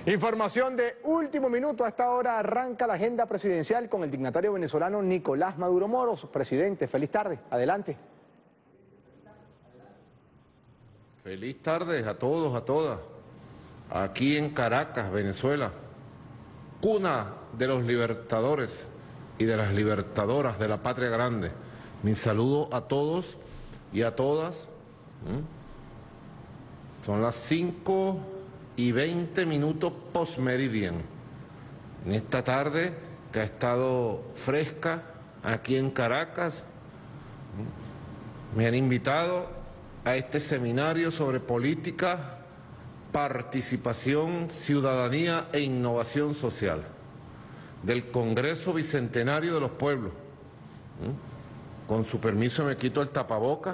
Información de último minuto. A esta hora arranca la agenda presidencial con el dignatario venezolano Nicolás Maduro Moros. Presidente, feliz tarde. Adelante. Feliz tarde a todos, a todas. Aquí en Caracas, Venezuela, cuna de los libertadores y de las libertadoras de la patria grande. Mi saludo a todos y a todas. Son las 5:20 post-meridian. En esta tarde que ha estado fresca aquí en Caracas, me han invitado a este seminario sobre política, participación, ciudadanía e innovación social del Congreso Bicentenario de los Pueblos. Con su permiso me quito el tapaboca.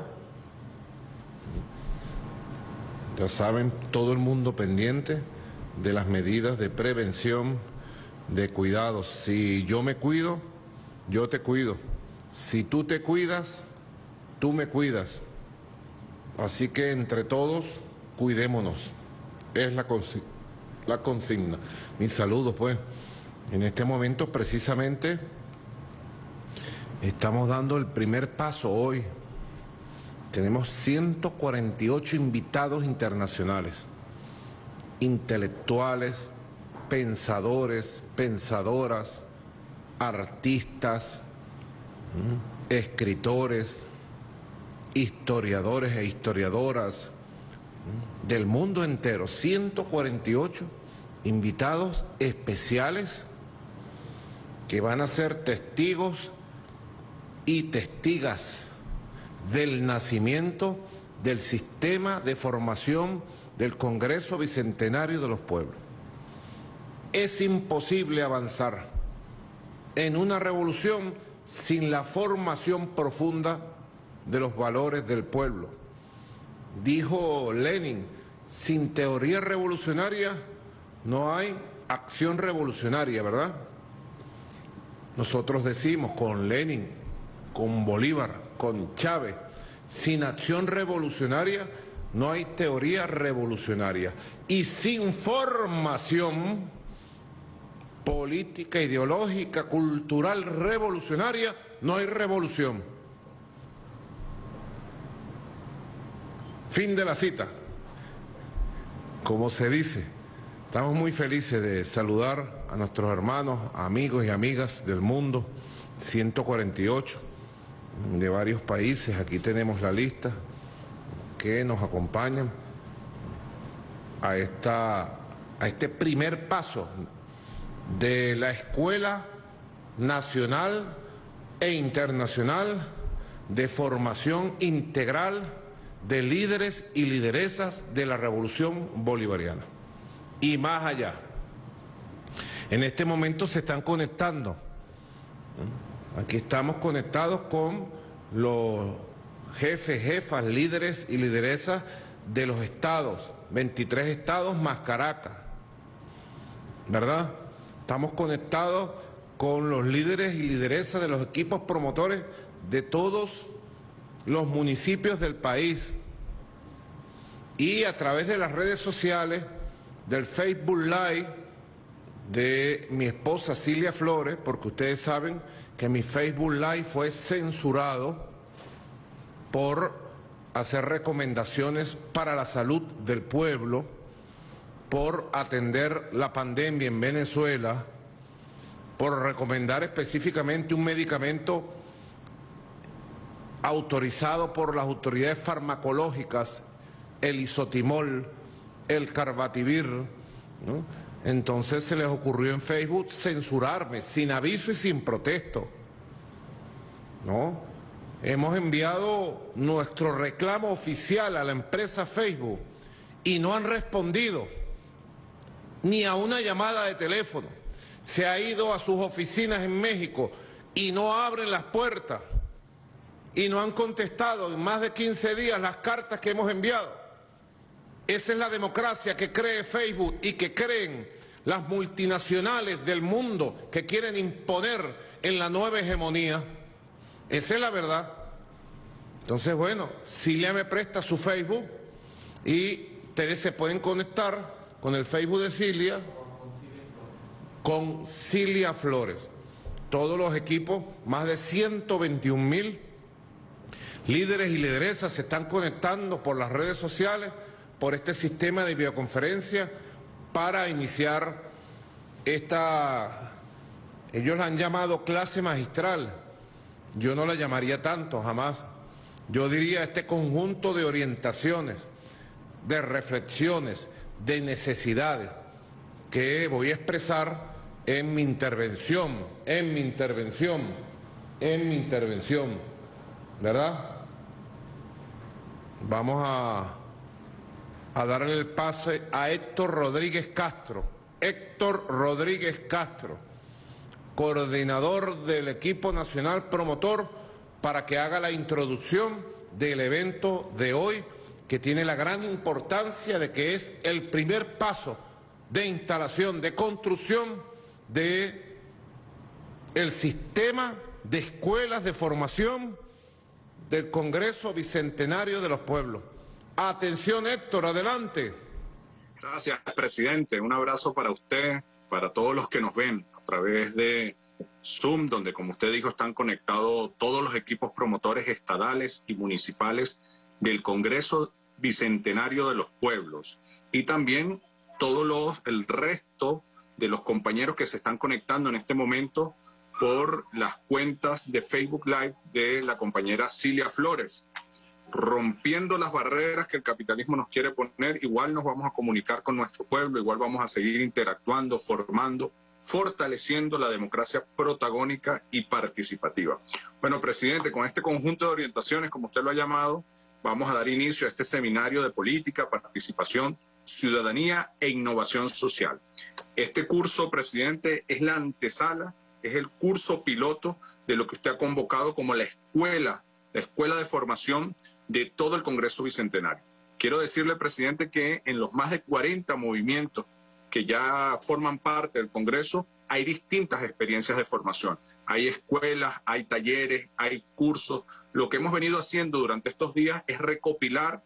Ya saben, todo el mundo pendiente de las medidas de prevención, de cuidado. Si yo me cuido, yo te cuido. Si tú te cuidas, tú me cuidas. Así que entre todos, cuidémonos. Es la consigna. Mis saludos, pues. En este momento, precisamente, estamos dando el primer paso hoy. Tenemos 148 invitados internacionales, intelectuales, pensadores, pensadoras, artistas, escritores, historiadores e historiadoras del mundo entero. 148 invitados especiales que van a ser testigos y testigas del nacimiento del sistema de formación del Congreso Bicentenario de los Pueblos. Es imposible avanzar en una revolución sin la formación profunda de los valores del pueblo. Dijo Lenin, sin teoría revolucionaria no hay acción revolucionaria, ¿verdad? Nosotros decimos con Lenin, con Bolívar, con Chávez, sin acción revolucionaria no hay teoría revolucionaria. Y sin formación política, ideológica, cultural, revolucionaria, no hay revolución. Fin de la cita. Como se dice, estamos muy felices de saludar a nuestros hermanos, amigos y amigas del mundo, 148 de varios países. Aquí tenemos la lista que nos acompañan a este primer paso de la Escuela Nacional e Internacional de Formación Integral de Líderes y Lideresas de la Revolución Bolivariana. Y más allá. En este momento se están conectando. Aquí estamos conectados con los jefes, jefas, líderes y lideresas de los estados, 23 estados más Caracas, ¿verdad? Estamos conectados con los líderes y lideresas de los equipos promotores de todos los municipios del país. Y a través de las redes sociales, del Facebook Live de mi esposa Cilia Flores, porque ustedes saben que mi Facebook Live fue censurado por hacer recomendaciones para la salud del pueblo, por atender la pandemia en Venezuela, por recomendar específicamente un medicamento autorizado por las autoridades farmacológicas, el isotimol, el carbativir, ¿no? Entonces se les ocurrió en Facebook censurarme sin aviso y sin protesto, ¿no? Hemos enviado nuestro reclamo oficial a la empresa Facebook y no han respondido ni a una llamada de teléfono. Se ha ido a sus oficinas en México y no abren las puertas y no han contestado en más de 15 días las cartas que hemos enviado. Esa es la democracia que cree Facebook y que creen las multinacionales del mundo que quieren imponer en la nueva hegemonía. Esa es la verdad. Entonces, bueno, Cilia me presta su Facebook y ustedes se pueden conectar con el Facebook de Cilia con Cilia Flores. Todos los equipos, más de 121.000 líderes y lideresas se están conectando por las redes sociales, por este sistema de videoconferencia para iniciar esta, ellos la han llamado clase magistral. Yo no la llamaría tanto, jamás. Yo diría este conjunto de orientaciones, de reflexiones, de necesidades que voy a expresar en mi intervención, ¿verdad? Vamos a darle el pase a Héctor Rodríguez Castro. Héctor Rodríguez Castro, coordinador del equipo nacional promotor, para que haga la introducción del evento de hoy, que tiene la gran importancia de que es el primer paso de instalación, de construcción de el sistema de escuelas de formación del Congreso Bicentenario de los Pueblos. Atención, Héctor, adelante. Gracias, presidente. Un abrazo para usted, para todos los que nos ven a través de Zoom, donde, como usted dijo, están conectados todos los equipos promotores estadales y municipales del Congreso Bicentenario de los Pueblos, y también el resto de los compañeros que se están conectando en este momento por las cuentas de Facebook Live de la compañera Cilia Flores. Rompiendo las barreras que el capitalismo nos quiere poner, igual nos vamos a comunicar con nuestro pueblo, igual vamos a seguir interactuando, formando, fortaleciendo la democracia protagónica y participativa. Bueno, presidente, con este conjunto de orientaciones, como usted lo ha llamado, vamos a dar inicio a este seminario de política, participación, ciudadanía e innovación social. Este curso, presidente, es la antesala, es el curso piloto de lo que usted ha convocado como la escuela de formación de todo el Congreso Bicentenario. Quiero decirle, presidente, que en los más de 40 movimientos que ya forman parte del Congreso hay distintas experiencias de formación. Hay escuelas, hay talleres, hay cursos. Lo que hemos venido haciendo durante estos días es recopilar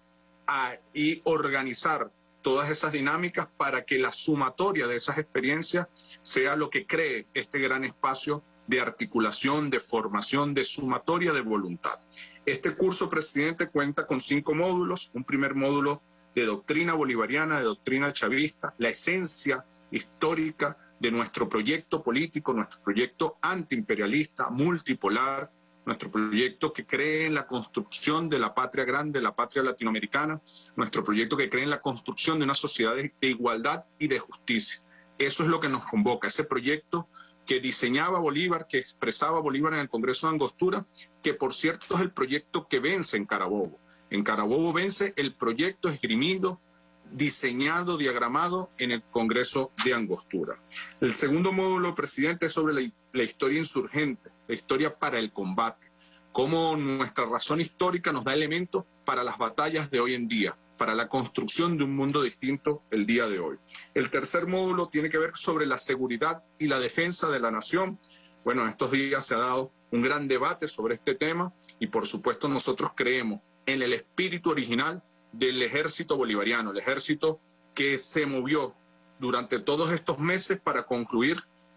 y organizar todas esas dinámicas para que la sumatoria de esas experiencias sea lo que cree este gran espacio de articulación, de formación, de sumatoria de voluntad. Este curso, presidente, cuenta con 5 módulos. Un primer módulo de doctrina bolivariana, de doctrina chavista, la esencia histórica de nuestro proyecto político, nuestro proyecto antiimperialista, multipolar, nuestro proyecto que cree en la construcción de la patria grande, la patria latinoamericana, nuestro proyecto que cree en la construcción de una sociedad de igualdad y de justicia. Eso es lo que nos convoca, ese proyecto que diseñaba Bolívar, que expresaba Bolívar en el Congreso de Angostura, que por cierto es el proyecto que vence en Carabobo. En Carabobo vence el proyecto esgrimido, diseñado, diagramado en el Congreso de Angostura. El segundo módulo, presidente, es sobre la historia insurgente, la historia para el combate, cómo nuestra razón histórica nos da elementos para las batallas de hoy en día, para la construcción de un mundo distinto el día de hoy. El tercer módulo tiene que ver sobre la seguridad y la defensa de la nación. Bueno, en estos días se ha dado un gran debate sobre este tema y por supuesto nosotros creemos en el espíritu original del ejército bolivariano, el ejército que se movió durante todos estos meses para concluir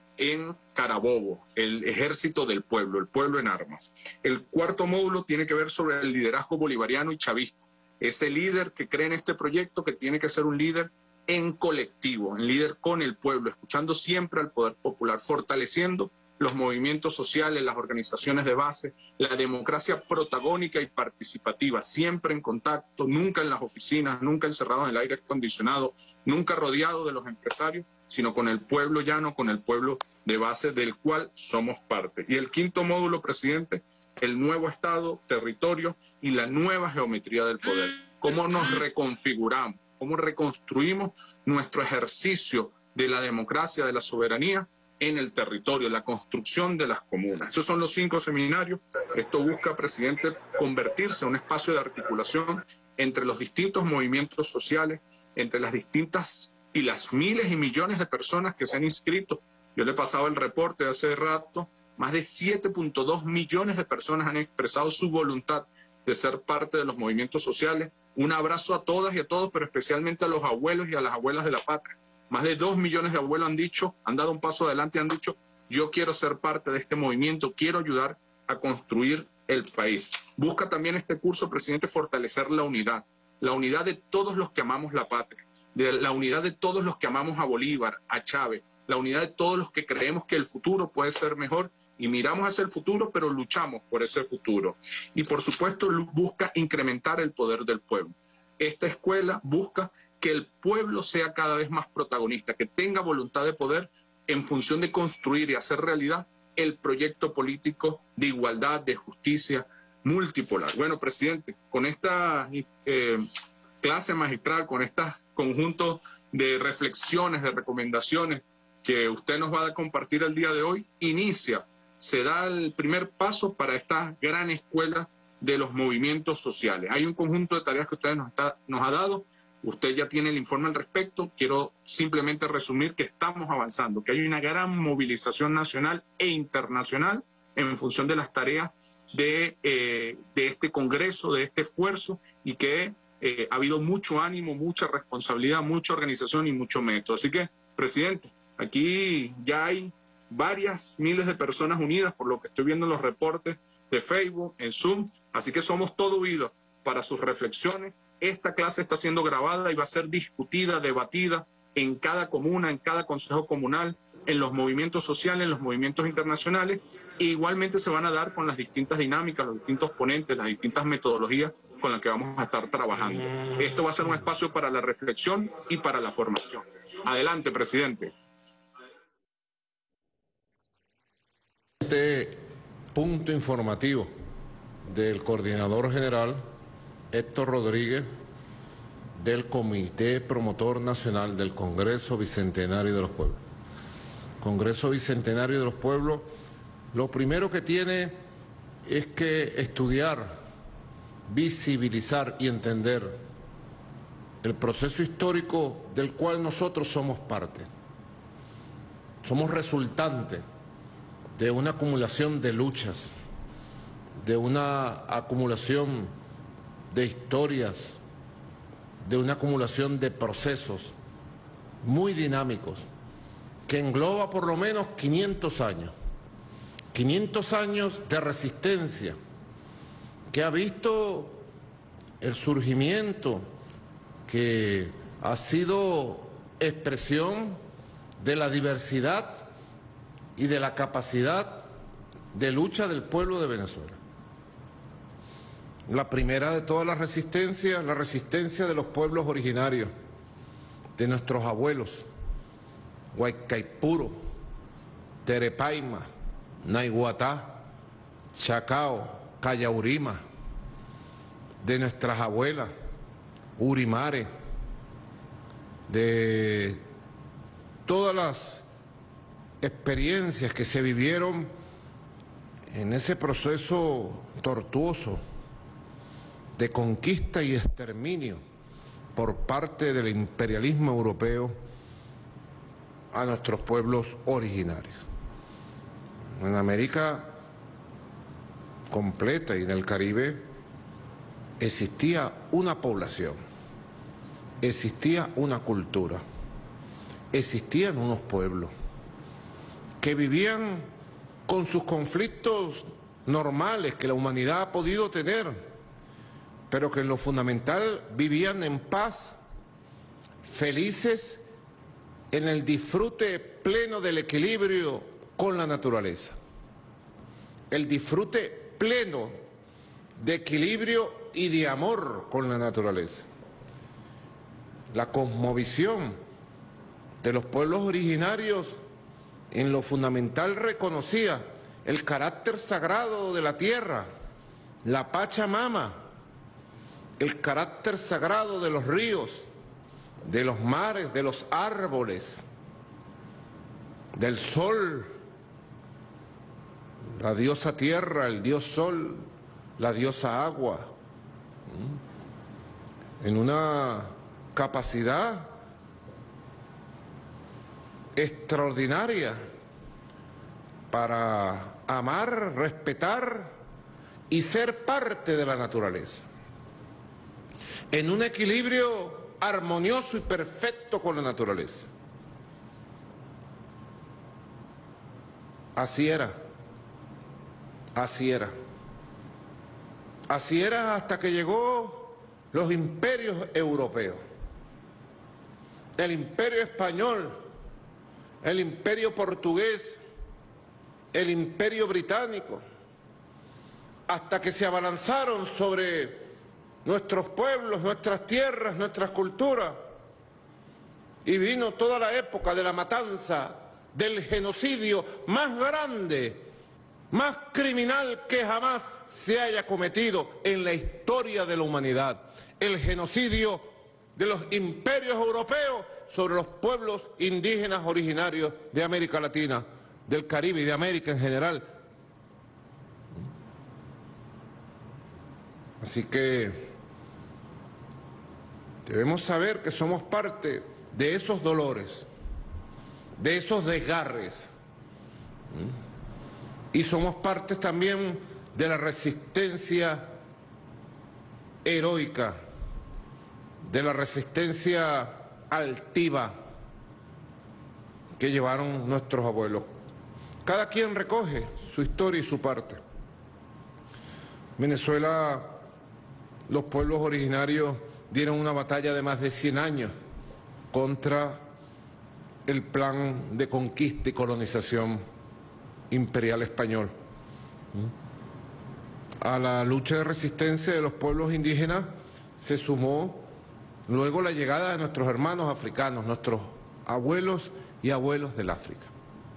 en Carabobo, el ejército del pueblo, el pueblo en armas. El cuarto módulo tiene que ver sobre el liderazgo bolivariano y chavista. Ese líder que cree en este proyecto que tiene que ser un líder en colectivo, un líder con el pueblo, escuchando siempre al poder popular, fortaleciendo los movimientos sociales, las organizaciones de base, la democracia protagónica y participativa, siempre en contacto, nunca en las oficinas, nunca encerrados en el aire acondicionado, nunca rodeado de los empresarios, sino con el pueblo llano, con el pueblo de base del cual somos parte. Y el quinto módulo, presidente, el nuevo Estado, territorio y la nueva geometría del poder. ¿Cómo nos reconfiguramos? ¿Cómo reconstruimos nuestro ejercicio de la democracia, de la soberanía en el territorio, la construcción de las comunas? Esos son los 5 seminarios. Esto busca, presidente, convertirse en un espacio de articulación entre los distintos movimientos sociales, entre las distintas y las miles y millones de personas que se han inscrito. Yo le pasaba el reporte hace rato, más de 7.2 millones de personas han expresado su voluntad de ser parte de los movimientos sociales. Un abrazo a todas y a todos, pero especialmente a los abuelos y a las abuelas de la patria. Más de 2 millones de abuelos han dado un paso adelante y han dicho, yo quiero ser parte de este movimiento, quiero ayudar a construir el país. Busca también este curso, presidente, fortalecer la unidad de todos los que amamos la patria, la unidad de todos los que amamos a Bolívar, a Chávez, la unidad de todos los que creemos que el futuro puede ser mejor y miramos hacia el futuro, pero luchamos por ese futuro. Y por supuesto busca incrementar el poder del pueblo. Esta escuela busca que el pueblo sea cada vez más protagonista, que tenga voluntad de poder en función de construir y hacer realidad el proyecto político de igualdad, de justicia multipolar. Bueno, presidente, con esta clase magistral, con este conjunto de reflexiones, de recomendaciones que usted nos va a compartir el día de hoy, se da el primer paso para esta gran escuela de los movimientos sociales. Hay un conjunto de tareas que usted nos ha dado. Usted ya tiene el informe al respecto. Quiero simplemente resumir que estamos avanzando, que hay una gran movilización nacional e internacional en función de las tareas de este Congreso, de este esfuerzo, y que ha habido mucho ánimo, mucha responsabilidad, mucha organización y mucho método. Así que, presidente, aquí ya hay varias miles de personas unidas, por lo que estoy viendo en los reportes de Facebook, en Zoom, así que somos todo oídos para sus reflexiones. Esta clase está siendo grabada y va a ser discutida, debatida en cada comuna, en cada consejo comunal, en los movimientos sociales, en los movimientos internacionales, e igualmente se van a dar con las distintas dinámicas, los distintos ponentes, las distintas metodologías con las que vamos a estar trabajando. Esto va a ser un espacio para la reflexión y para la formación. Adelante, presidente. Este punto informativo del coordinador general Héctor Rodríguez del Comité Promotor Nacional del Congreso Bicentenario de los Pueblos. Congreso Bicentenario de los Pueblos, lo primero que tiene es que estudiar, visibilizar y entender el proceso histórico del cual nosotros somos parte. Somos resultante de una acumulación de luchas, de una acumulación de historias, de una acumulación de procesos muy dinámicos, que engloba por lo menos 500 años. 500 años de resistencia, que ha visto el surgimiento, que ha sido expresión de la diversidad y de la capacidad de lucha del pueblo de Venezuela. La primera de todas las resistencias, la resistencia de los pueblos originarios, de nuestros abuelos, Guaycaipuro, Terepaima, Naiguatá, Chacao, Cayaurima, de nuestras abuelas, Urimare, de todas las experiencias que se vivieron en ese proceso tortuoso de conquista y exterminio por parte del imperialismo europeo a nuestros pueblos originarios. En América completa y en el Caribe existía una población, existía una cultura, existían unos pueblos que vivían con sus conflictos normales que la humanidad ha podido tener, pero que en lo fundamental vivían en paz, felices, en el disfrute pleno del equilibrio con la naturaleza. El disfrute pleno de equilibrio y de amor con la naturaleza. La cosmovisión de los pueblos originarios en lo fundamental reconocía el carácter sagrado de la tierra, la Pachamama, el carácter sagrado de los ríos, de los mares, de los árboles, del sol, la diosa tierra, el dios sol, la diosa agua, en una capacidad extraordinaria para amar, respetar y ser parte de la naturaleza, en un equilibrio armonioso y perfecto con la naturaleza. Así era. Así era. Así era hasta que llegó los imperios europeos. El imperio español, el imperio portugués, el imperio británico, hasta que se abalanzaron sobre nuestros pueblos, nuestras tierras, nuestras culturas. Y vino toda la época de la matanza, del genocidio más grande, más criminal que jamás se haya cometido en la historia de la humanidad. El genocidio de los imperios europeos sobre los pueblos indígenas originarios de América Latina, del Caribe y de América en general. Así que debemos saber que somos parte de esos dolores, de esos desgarres, y somos parte también de la resistencia heroica, de la resistencia altiva que llevaron nuestros abuelos. Cada quien recoge su historia y su parte. Venezuela, los pueblos originarios dieron una batalla de más de 100 años contra el plan de conquista y colonización imperial español. A la lucha de resistencia de los pueblos indígenas se sumó luego la llegada de nuestros hermanos africanos, nuestros abuelos y abuelos del África.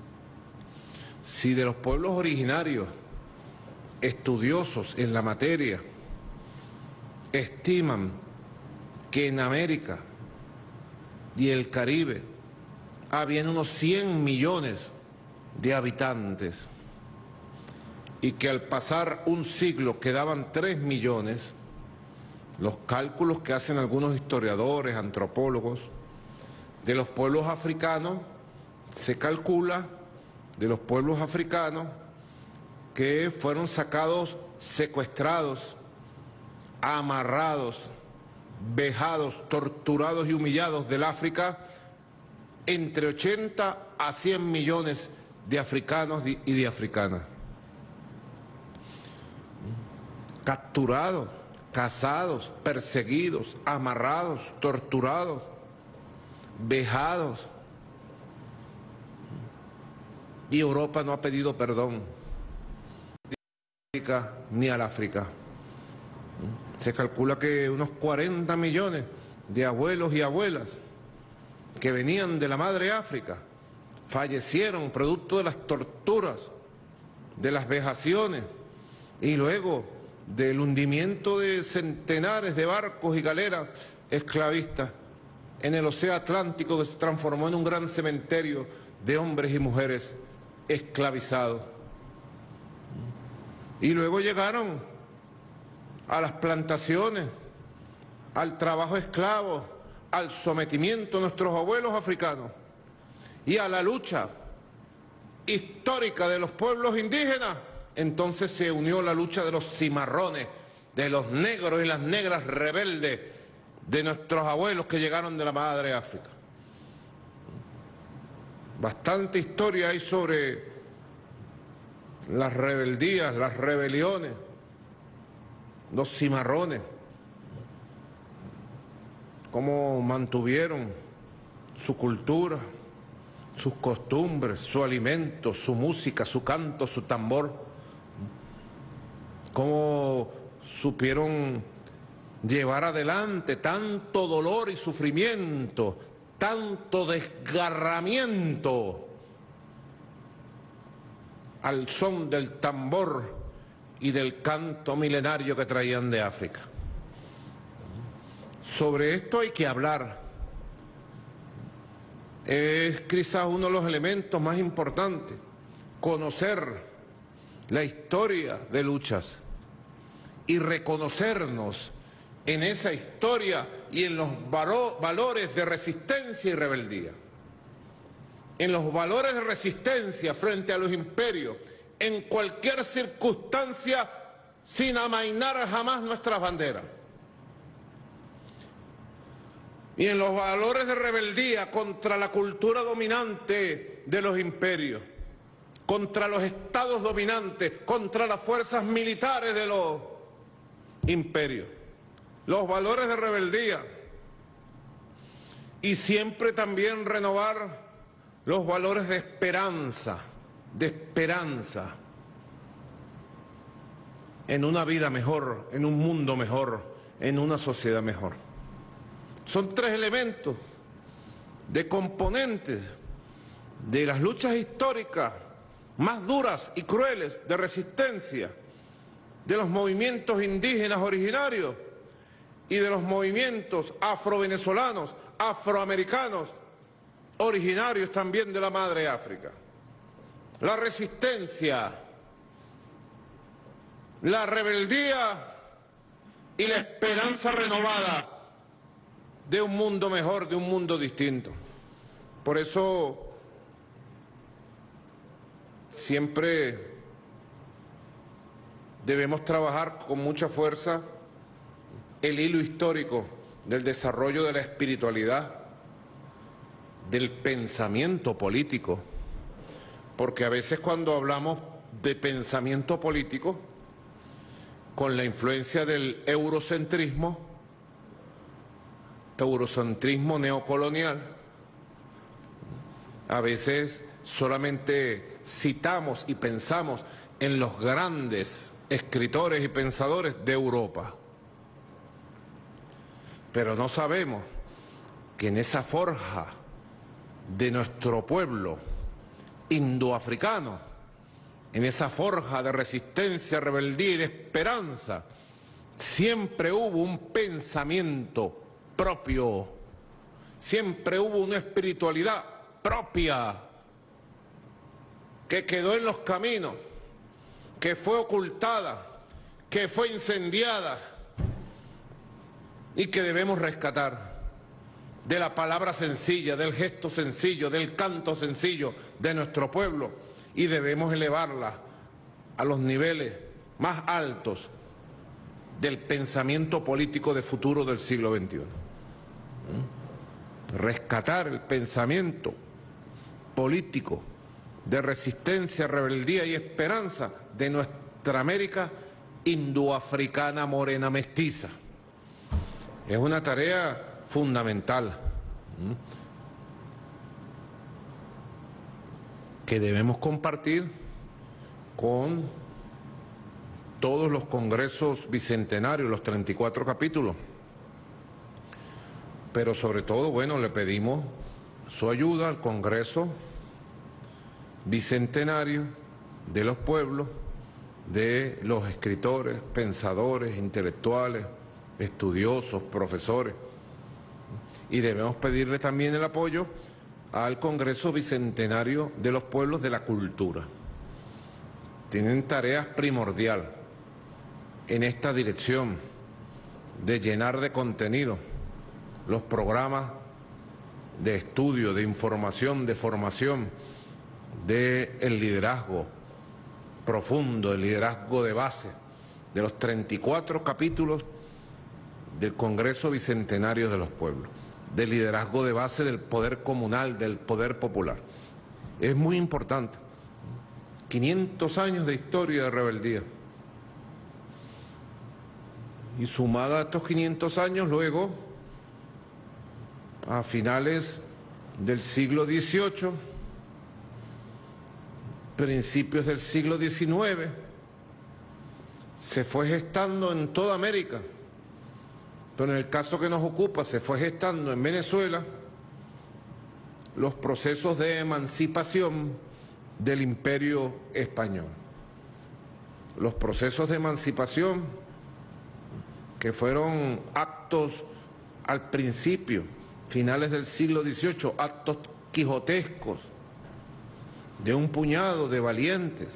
Si de los pueblos originarios, estudiosos en la materia, estiman que en América y el Caribe habían unos 100 millones de habitantes y que al pasar un siglo quedaban 3 millones, los cálculos que hacen algunos historiadores, antropólogos, de los pueblos africanos, se calcula de los pueblos africanos que fueron sacados, secuestrados, amarrados, vejados, torturados y humillados del África, entre 80 a 100 millones de africanos y de africanas. Capturados, cazados, perseguidos, amarrados, torturados, vejados. Y Europa no ha pedido perdón, ni a América ni al África. Se calcula que unos 40 millones de abuelos y abuelas que venían de la madre África fallecieron producto de las torturas, de las vejaciones y luego del hundimiento de centenares de barcos y galeras esclavistas en el océano Atlántico, que se transformó en un gran cementerio de hombres y mujeres esclavizados. Y luego llegaron a las plantaciones, al trabajo esclavo, al sometimiento de nuestros abuelos africanos y a la lucha histórica de los pueblos indígenas. Entonces se unió la lucha de los cimarrones, de los negros y las negras rebeldes, de nuestros abuelos que llegaron de la madre África. Bastante historia hay sobre las rebeldías, las rebeliones, los cimarrones, cómo mantuvieron su cultura, sus costumbres, su alimento, su música, su canto, su tambor, cómo supieron llevar adelante tanto dolor y sufrimiento, tanto desgarramiento al son del tambor y del canto milenario que traían de África. Sobre esto hay que hablar. Es quizás uno de los elementos más importantes, conocer la historia de luchas y reconocernos en esa historia y en los valores de resistencia y rebeldía, en los valores de resistencia frente a los imperios, en cualquier circunstancia, sin amainar jamás nuestras banderas, y en los valores de rebeldía contra la cultura dominante de los imperios, contra los estados dominantes, contra las fuerzas militares de los imperios, los valores de rebeldía, y siempre también renovar los valores de esperanza en una vida mejor, en un mundo mejor, en una sociedad mejor. Son tres elementos de componentes de las luchas históricas más duras y crueles de resistencia de los movimientos indígenas originarios y de los movimientos afrovenezolanos, afroamericanos, originarios también de la madre África. La resistencia, la rebeldía y la esperanza renovada de un mundo mejor, de un mundo distinto. Por eso siempre debemos trabajar con mucha fuerza el hilo histórico del desarrollo de la espiritualidad, del pensamiento político, porque a veces cuando hablamos de pensamiento político, con la influencia del eurocentrismo neocolonial, a veces solamente citamos y pensamos en los grandes escritores y pensadores de Europa, pero no sabemos que en esa forja de nuestro pueblo indoafricano, en esa forja de resistencia, rebeldía y de esperanza, siempre hubo un pensamiento propio, siempre hubo una espiritualidad propia que quedó en los caminos, que fue ocultada, que fue incendiada y que debemos rescatar de la palabra sencilla, del gesto sencillo, del canto sencillo de nuestro pueblo, y debemos elevarla a los niveles más altos del pensamiento político de futuro del siglo XXI. Rescatar el pensamiento político de resistencia, rebeldía y esperanza de nuestra América indoafricana morena mestiza. Es una tarea fundamental que debemos compartir con todos los congresos bicentenarios, los 34 capítulos. Pero sobre todo, bueno, le pedimos su ayuda al Congreso Bicentenario de los pueblos, de los escritores, pensadores, intelectuales, estudiosos, profesores. Y debemos pedirle también el apoyo al Congreso Bicentenario de los Pueblos de la Cultura. Tienen tareas primordiales en esta dirección de llenar de contenido los programas de estudio, de información, de formación, del liderazgo profundo, el liderazgo de base, de los 34 capítulos del Congreso Bicentenario de los Pueblos, del liderazgo de base del poder comunal, del poder popular. Es muy importante. 500 años de historia de rebeldía. Y sumada a estos 500 años, luego, a finales del siglo XVIII, principios del siglo XIX, se fue gestando en toda América, pero en el caso que nos ocupa se fue gestando en Venezuela los procesos de emancipación del Imperio Español. Los procesos de emancipación que fueron actos al principio, finales del siglo XVIII, actos quijotescos de un puñado de valientes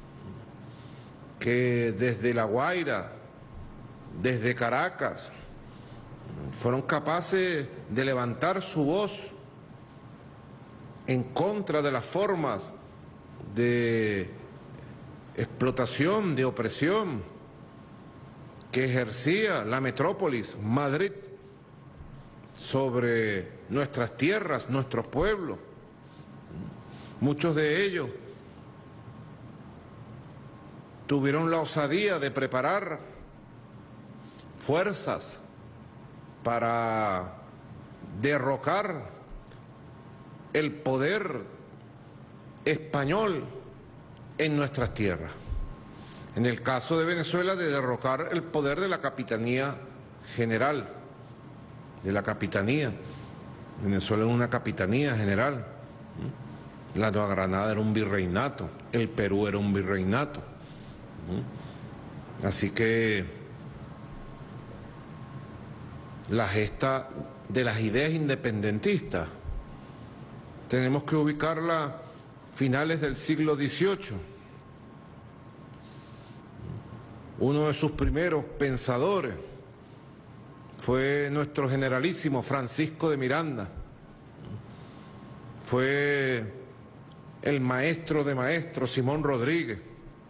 que desde La Guaira, desde Caracas, fueron capaces de levantar su voz en contra de las formas de explotación, de opresión que ejercía la metrópolis, Madrid, sobre nuestras tierras, nuestros pueblos. Muchos de ellos tuvieron la osadía de preparar fuerzas para derrocar el poder español en nuestras tierras. En el caso de Venezuela, de derrocar el poder de la Capitanía General, de la Capitanía. Venezuela es una Capitanía General. La Nueva Granada era un virreinato, el Perú era un virreinato. Así que la gesta de las ideas independentistas tenemos que ubicarla a finales del siglo XVIII. Uno de sus primeros pensadores fue nuestro generalísimo Francisco de Miranda. Fue el maestro de maestros, Simón Rodríguez,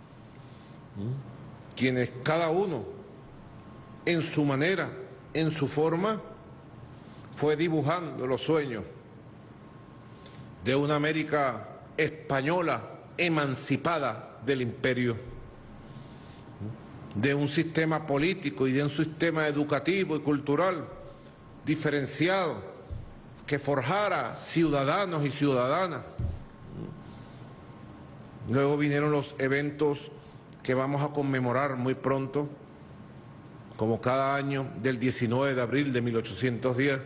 quienes cada uno, en su manera, en su forma, fue dibujando los sueños de una América española emancipada del imperio, de un sistema político y de un sistema educativo y cultural diferenciado que forjara ciudadanos y ciudadanas. Luego vinieron los eventos que vamos a conmemorar muy pronto, como cada año, del 19 de abril de 1810,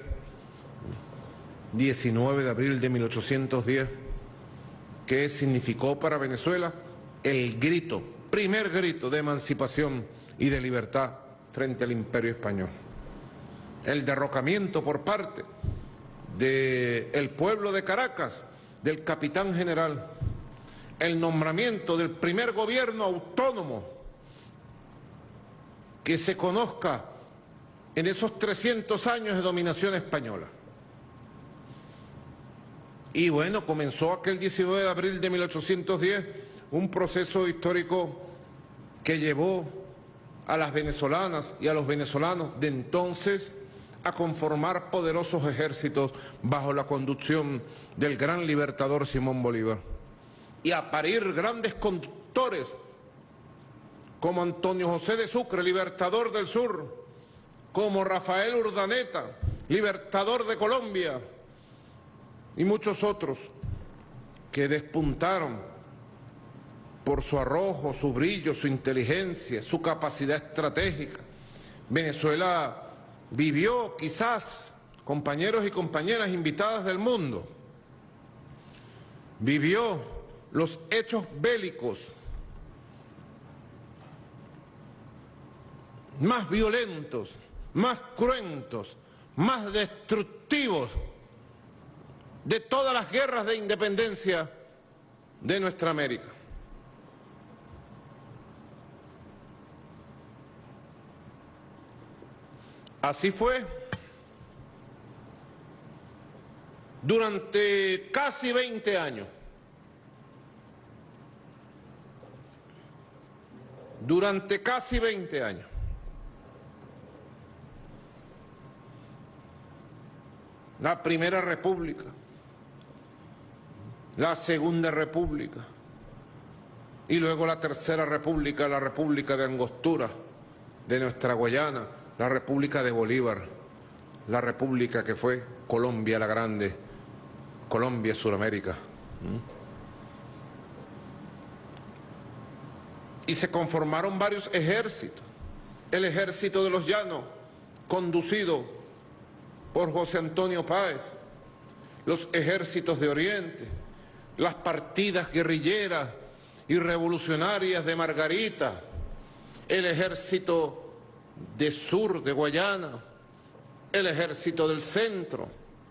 19 de abril de 1810, que significó para Venezuela el grito, primer grito de emancipación y de libertad frente al imperio español. El derrocamiento por parte del pueblo de Caracas, del capitán general, el nombramiento del primer gobierno autónomo que se conozca en esos 300 años de dominación española. Y bueno, comenzó aquel 19 de abril de 1810 un proceso histórico que llevó a las venezolanas y a los venezolanos de entonces a conformar poderosos ejércitos bajo la conducción del gran libertador Simón Bolívar y a parir grandes conductores como Antonio José de Sucre, libertador del sur, como Rafael Urdaneta, libertador de Colombia, y muchos otros que despuntaron por su arrojo, su brillo, su inteligencia, su capacidad estratégica. Venezuela vivió, quizás, compañeros y compañeras invitadas del mundo, vivió los hechos bélicos más violentos, más cruentos, más destructivos de todas las guerras de independencia de nuestra América. Así fue durante casi 20 años. Durante casi 20 años. La Primera República, la Segunda República y luego la Tercera República, la República de Angostura, de nuestra Guayana, la República de Bolívar, la República que fue Colombia la Grande, Colombia, Suramérica. Y se conformaron varios ejércitos. El Ejército de los Llanos, conducido por José Antonio Páez, los ejércitos de Oriente, las partidas guerrilleras y revolucionarias de Margarita, el ejército de sur de Guayana, el ejército del centro,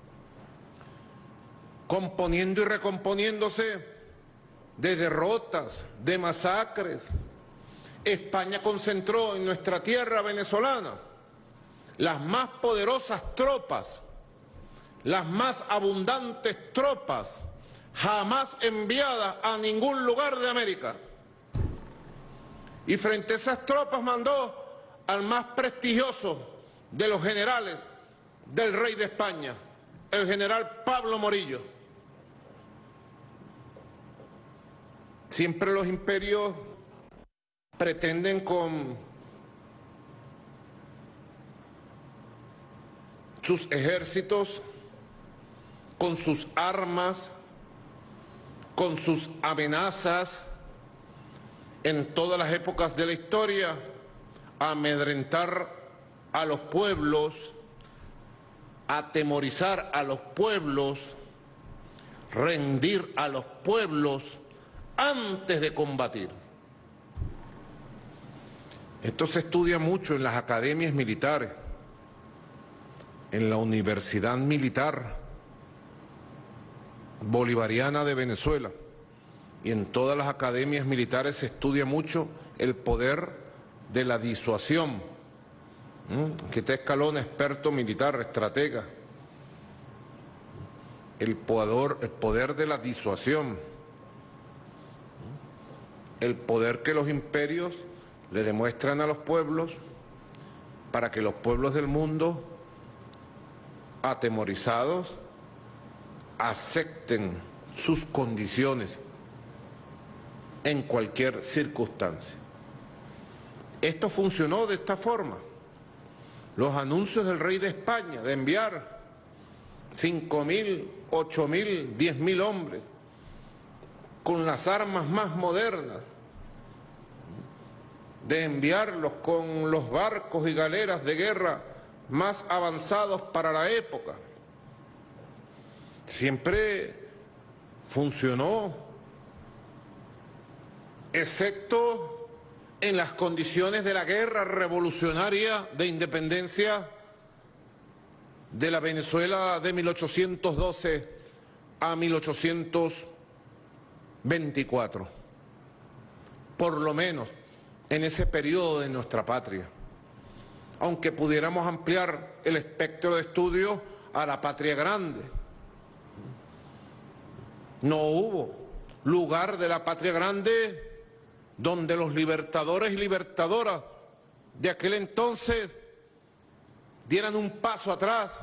componiendo y recomponiéndose de derrotas, de masacres. España concentró en nuestra tierra venezolana las más poderosas tropas, las más abundantes tropas jamás enviadas a ningún lugar de América. Y frente a esas tropas mandó al más prestigioso de los generales del rey de España, el general Pablo Morillo. Siempre los imperios pretenden con sus ejércitos, con sus armas, con sus amenazas, en todas las épocas de la historia, amedrentar a los pueblos, atemorizar a los pueblos, rendir a los pueblos antes de combatir. Esto se estudia mucho en las academias militares, en la Universidad Militar Bolivariana de Venezuela, y en todas las academias militares se estudia mucho el poder de la disuasión. Aquí está Escalona, experto militar, estratega. El poder de la disuasión. El poder que los imperios le demuestran a los pueblos para que los pueblos del mundo, atemorizados, acepten sus condiciones en cualquier circunstancia. Esto funcionó de esta forma. Los anuncios del rey de España de enviar 5.000, 8.000, 10.000 hombres con las armas más modernas, de enviarlos con los barcos y galeras de guerra más avanzados para la época, siempre funcionó, excepto en las condiciones de la guerra revolucionaria de independencia de la Venezuela de 1812 a 1824, por lo menos en ese periodo de nuestra patria, aunque pudiéramos ampliar el espectro de estudio a la patria grande. No hubo lugar de la patria grande donde los libertadores y libertadoras de aquel entonces dieran un paso atrás,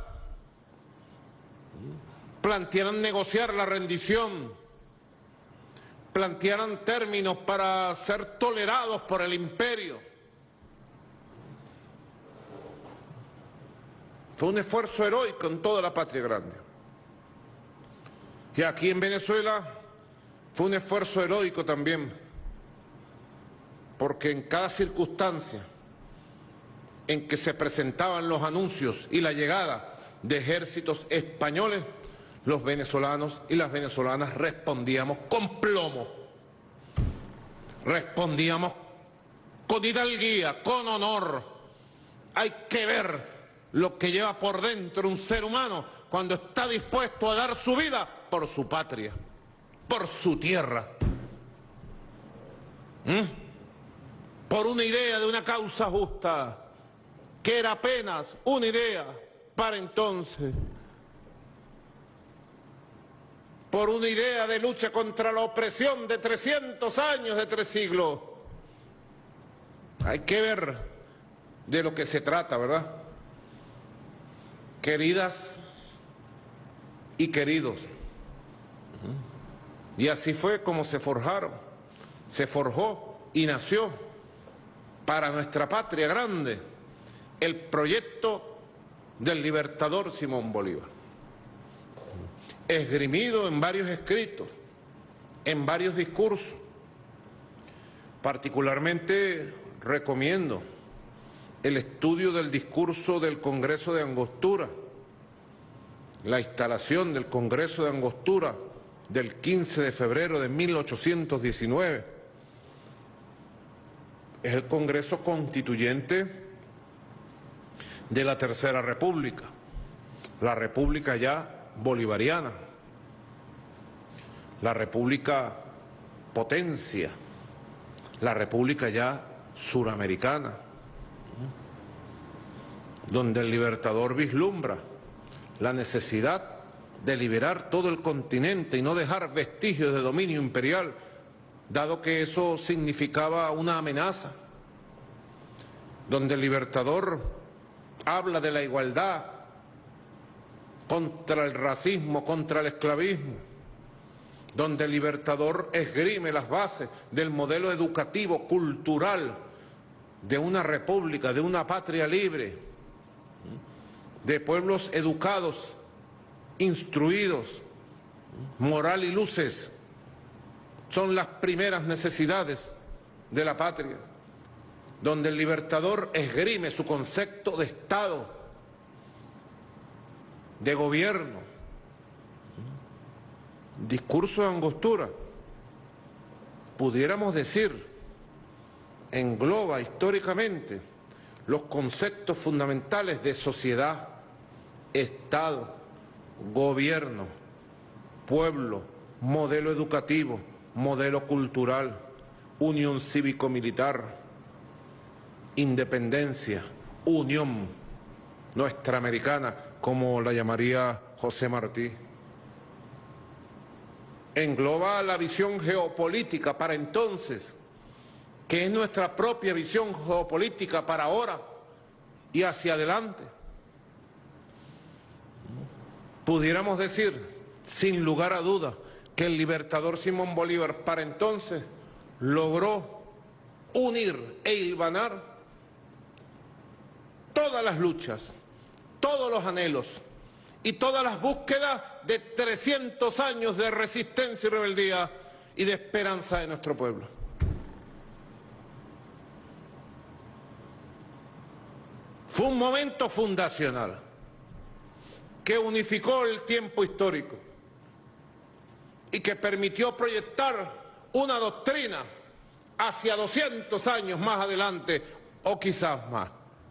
plantearan negociar la rendición, plantearan términos para ser tolerados por el imperio. Fue un esfuerzo heroico en toda la patria grande. Y aquí en Venezuela fue un esfuerzo heroico también, porque en cada circunstancia en que se presentaban los anuncios y la llegada de ejércitos españoles, los venezolanos y las venezolanas respondíamos con plomo, respondíamos con hidalguía, con honor. Hay que ver lo que lleva por dentro un ser humano cuando está dispuesto a dar su vida por su patria, por su tierra, por una idea de una causa justa, que era apenas una idea para entonces, por una idea de lucha contra la opresión de 300 años, de 3 siglos. Hay que ver de lo que se trata, ¿verdad? Queridas y queridos. Y así fue como se forjó y nació para nuestra patria grande el proyecto del libertador Simón Bolívar, esgrimido en varios escritos, en varios discursos. Particularmente recomiendo el estudio del discurso del Congreso de Angostura, la instalación del Congreso de Angostura del 15 de febrero de 1819. Es el Congreso Constituyente de la Tercera República, la República ya bolivariana, la República potencia, la República ya suramericana, donde el libertador vislumbra la necesidad de liberar todo el continente y no dejar vestigios de dominio imperial, dado que eso significaba una amenaza, donde el libertador habla de la igualdad contra el racismo, contra el esclavismo, donde el Libertador esgrime las bases del modelo educativo, cultural, de una república, de una patria libre, de pueblos educados, instruidos, moral y luces, son las primeras necesidades de la patria, donde el Libertador esgrime su concepto de Estado, de gobierno, discurso de angostura, pudiéramos decir, engloba históricamente los conceptos fundamentales de sociedad, Estado, gobierno, pueblo, modelo educativo, modelo cultural, unión cívico-militar, independencia, unión nuestra americana, como la llamaría José Martí. Engloba la visión geopolítica para entonces, que es nuestra propia visión geopolítica para ahora y hacia adelante. Pudiéramos decir, sin lugar a dudas, que el Libertador Simón Bolívar para entonces logró unir e hilvanar todas las luchas, todos los anhelos y todas las búsquedas de 300 años de resistencia y rebeldía y de esperanza de nuestro pueblo. Fue un momento fundacional que unificó el tiempo histórico y que permitió proyectar una doctrina hacia 200 años más adelante o quizás más,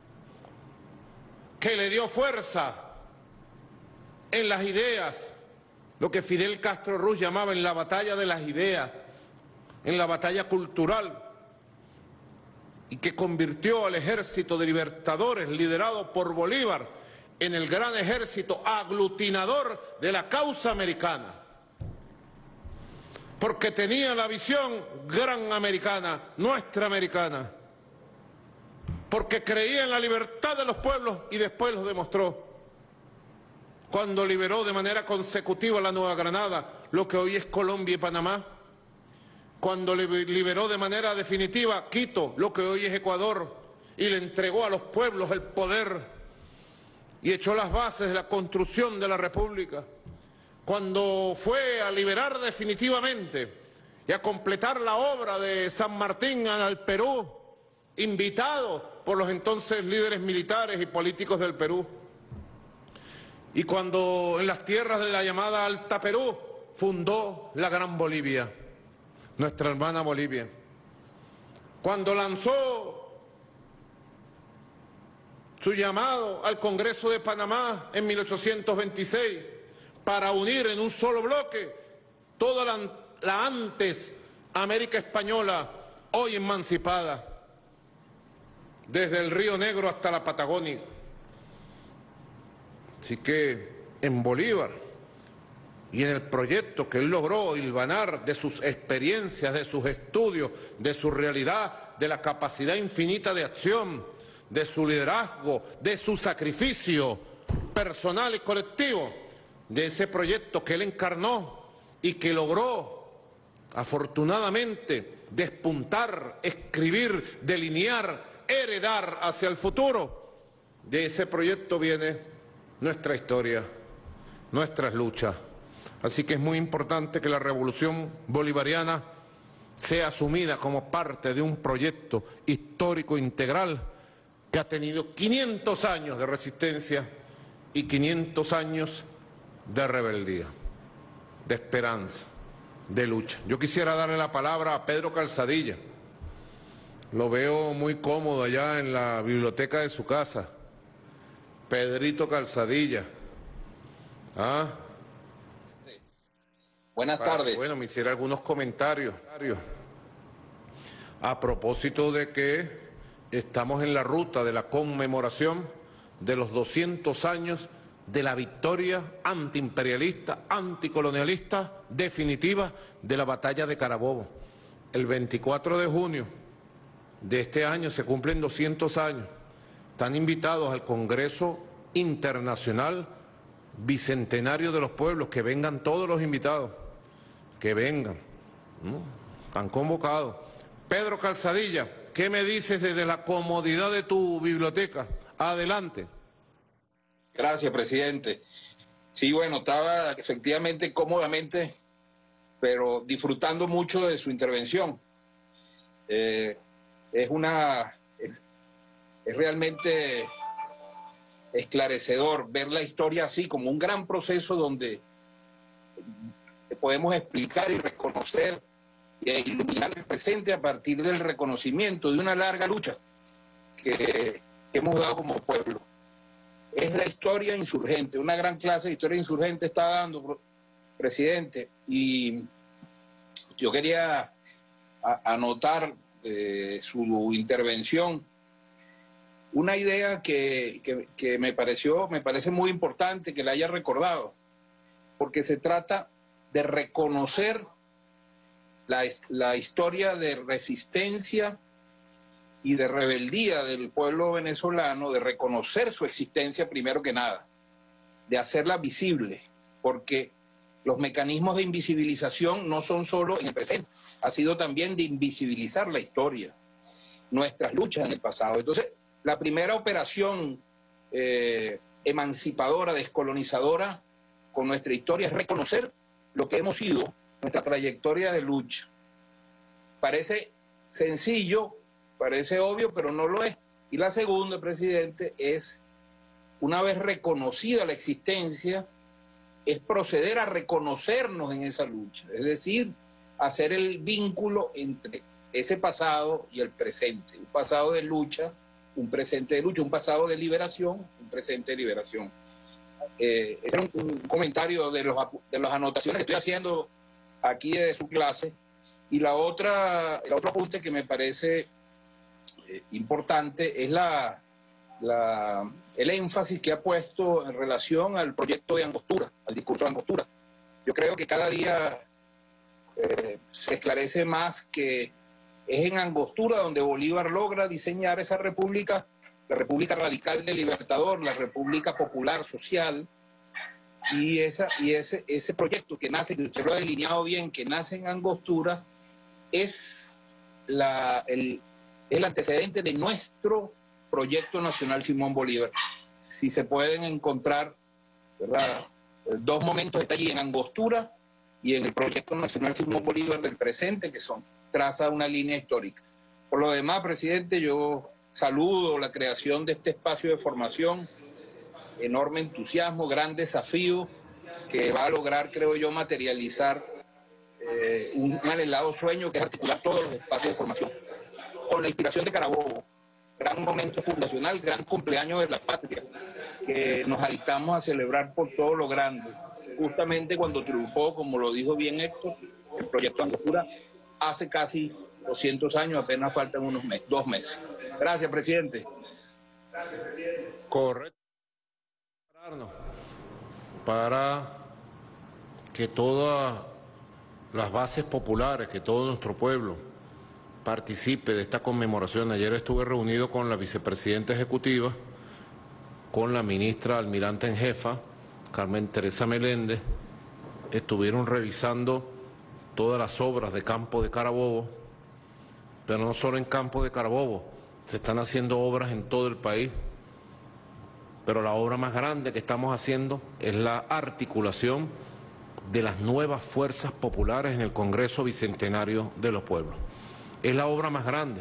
que le dio fuerza en las ideas, lo que Fidel Castro Ruz llamaba en la batalla de las ideas, en la batalla cultural, y que convirtió al ejército de libertadores liderado por Bolívar en el gran ejército aglutinador de la causa americana, porque tenía la visión gran americana, nuestra americana, porque creía en la libertad de los pueblos y después lo demostró cuando liberó de manera consecutiva la Nueva Granada, lo que hoy es Colombia y Panamá, cuando liberó de manera definitiva Quito, lo que hoy es Ecuador, y le entregó a los pueblos el poder y echó las bases de la construcción de la República, cuando fue a liberar definitivamente y a completar la obra de San Martín al Perú, invitado por los entonces líderes militares y políticos del Perú, y cuando en las tierras de la llamada Alta Perú fundó la Gran Bolivia, nuestra hermana Bolivia, cuando lanzó su llamado al Congreso de Panamá en 1826 para unir en un solo bloque toda la antes América Española, hoy emancipada, desde el Río Negro hasta la Patagonia. Así que en Bolívar y en el proyecto que él logró hilvanar de sus experiencias, de sus estudios, de su realidad, de la capacidad infinita de acción, de su liderazgo, de su sacrificio personal y colectivo, de ese proyecto que él encarnó y que logró, afortunadamente, despuntar, escribir, delinear, heredar hacia el futuro. De ese proyecto viene nuestra historia, nuestras luchas. Así que es muy importante que la revolución bolivariana sea asumida como parte de un proyecto histórico integral que ha tenido 500 años de resistencia y 500 años de rebeldía, de esperanza, de lucha. Yo quisiera darle la palabra a Pedro Calzadilla. Lo veo muy cómodo allá en la biblioteca de su casa. Pedrito Calzadilla. ¿Ah? Buenas tardes. Bueno, me hiciera algunos comentarios a propósito de que estamos en la ruta de la conmemoración de los 200 años de la victoria antiimperialista, anticolonialista definitiva de la batalla de Carabobo. El 24 de junio de este año se cumplen 200 años. Están invitados al Congreso Internacional Bicentenario de los Pueblos, que vengan todos los invitados. que vengan, ¿no? Están convocados. Pedro Calzadilla, ¿qué me dices desde la comodidad de tu biblioteca? Adelante. Gracias, presidente. Sí, bueno, estaba efectivamente cómodamente, pero disfrutando mucho de su intervención. Es realmente esclarecedor ver la historia así, como un gran proceso donde podemos explicar y reconocer e iluminar el presente a partir del reconocimiento de una larga lucha que hemos dado como pueblo. Es la historia insurgente, una gran clase de historia insurgente está dando, presidente, y yo quería anotar su intervención una idea que me parece muy importante que la haya recordado, porque se trata de reconocer la historia de resistencia y de rebeldía del pueblo venezolano, de reconocer su existencia primero que nada, de hacerla visible, porque los mecanismos de invisibilización no son solo en el presente, ha sido también de invisibilizar la historia, nuestras luchas en el pasado. Entonces, la primera operación emancipadora, descolonizadora con nuestra historia es reconocer lo que hemos sido, nuestra trayectoria de lucha. Parece sencillo, parece obvio, pero no lo es. Y la segunda, presidente, es, una vez reconocida la existencia, es proceder a reconocernos en esa lucha. Es decir, hacer el vínculo entre ese pasado y el presente. Un pasado de lucha, un presente de lucha, un pasado de liberación, un presente de liberación. Ese es un comentario de las anotaciones que estoy haciendo aquí de su clase. Y el otro apunte que me parece importante es el énfasis que ha puesto en relación al proyecto de Angostura, al discurso de Angostura. Yo creo que cada día se esclarece más que es en Angostura donde Bolívar logra diseñar esa república, la república radical del Libertador, la república popular social, y ese proyecto que nace, que usted lo ha delineado bien, que nace en Angostura, es el antecedente de nuestro proyecto nacional Simón Bolívar. Si se pueden encontrar, ¿verdad?, dos momentos está allí en Angostura y en el proyecto nacional Simón Bolívar del presente, que traza una línea histórica. Por lo demás, presidente, yo saludo la creación de este espacio de formación, enorme entusiasmo, gran desafío que va a lograr, creo yo, materializar un anhelado sueño, que es articular todos los espacios de formación. Con la inspiración de Carabobo, gran momento fundacional, gran cumpleaños de la patria, que nos alistamos a celebrar por todo lo grande. Justamente cuando triunfó, como lo dijo bien Héctor, el proyecto Angostura, hace casi 200 años, apenas faltan 2 meses. Gracias, presidente. Correcto. Para que todas las bases populares, que todo nuestro pueblo participe de esta conmemoración. Ayer estuve reunido con la vicepresidenta ejecutiva, con la ministra almirante en jefa, Carmen Teresa Meléndez. Estuvieron revisando todas las obras de Campo de Carabobo, pero no solo en Campo de Carabobo, se están haciendo obras en todo el país. Pero la obra más grande que estamos haciendo es la articulación de las nuevas fuerzas populares en el Congreso Bicentenario de los Pueblos. Es la obra más grande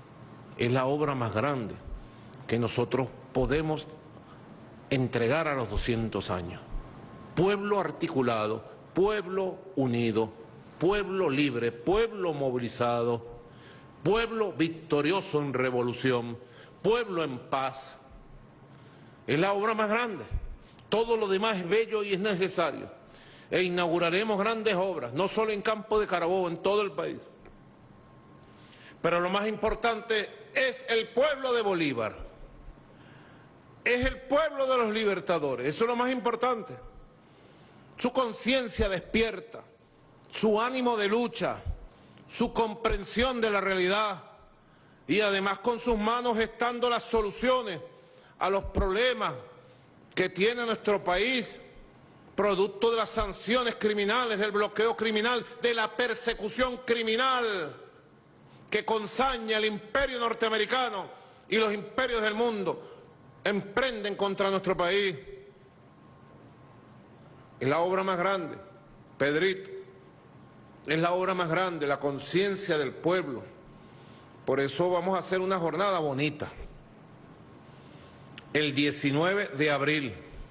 que nosotros podemos entregar a los 200 años. Pueblo articulado, pueblo unido, pueblo libre, pueblo movilizado, pueblo victorioso en revolución, pueblo en paz. Es la obra más grande. Todo lo demás es bello y es necesario. E inauguraremos grandes obras, no solo en Campo de Carabobo, en todo el país. Pero lo más importante es el pueblo de Bolívar. Es el pueblo de los libertadores. Eso es lo más importante. Su conciencia despierta, su ánimo de lucha, su comprensión de la realidad y además con sus manos gestando las soluciones a los problemas que tiene nuestro país producto de las sanciones criminales, del bloqueo criminal, de la persecución criminal que consaña el imperio norteamericano y los imperios del mundo emprenden contra nuestro país. Es la obra más grande, Pedrito, es la obra más grande, la conciencia del pueblo. Por eso vamos a hacer una jornada bonita. El 19 de abril,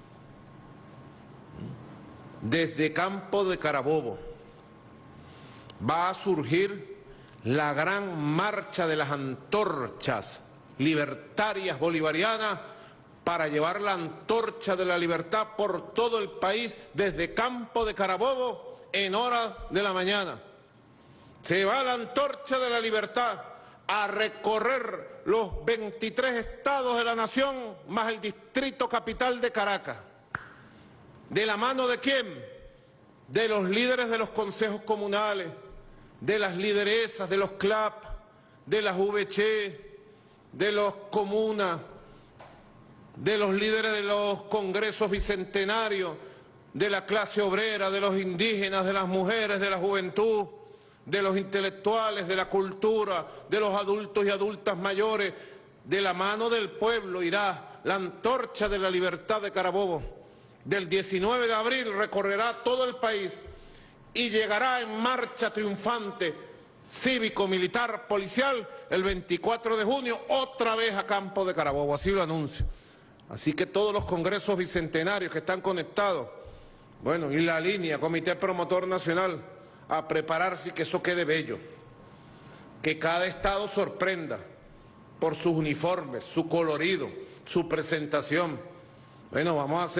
desde Campo de Carabobo, va a surgir la gran marcha de las antorchas libertarias bolivarianas para llevar la antorcha de la libertad por todo el país desde Campo de Carabobo en horas de la mañana. Se va la antorcha de la libertad a recorrer los 23 estados de la nación más el distrito capital de Caracas. ¿De la mano de quién? De los líderes de los consejos comunales, de las lideresas, de los CLAP, de las VC, de los comunas, de los líderes de los congresos bicentenarios, de la clase obrera, de los indígenas, de las mujeres, de la juventud, de los intelectuales, de la cultura, de los adultos y adultas mayores. De la mano del pueblo irá la antorcha de la libertad de Carabobo. Del 19 de abril recorrerá todo el país y llegará en marcha triunfante cívico-militar policial el 24 de junio otra vez a Campo de Carabobo, así lo anuncio. Así que todos los congresos bicentenarios que están conectados, bueno, y la línea, Comité Promotor Nacional, a prepararse y que eso quede bello, que cada estado sorprenda por sus uniformes, su colorido, su presentación. Bueno, vamos a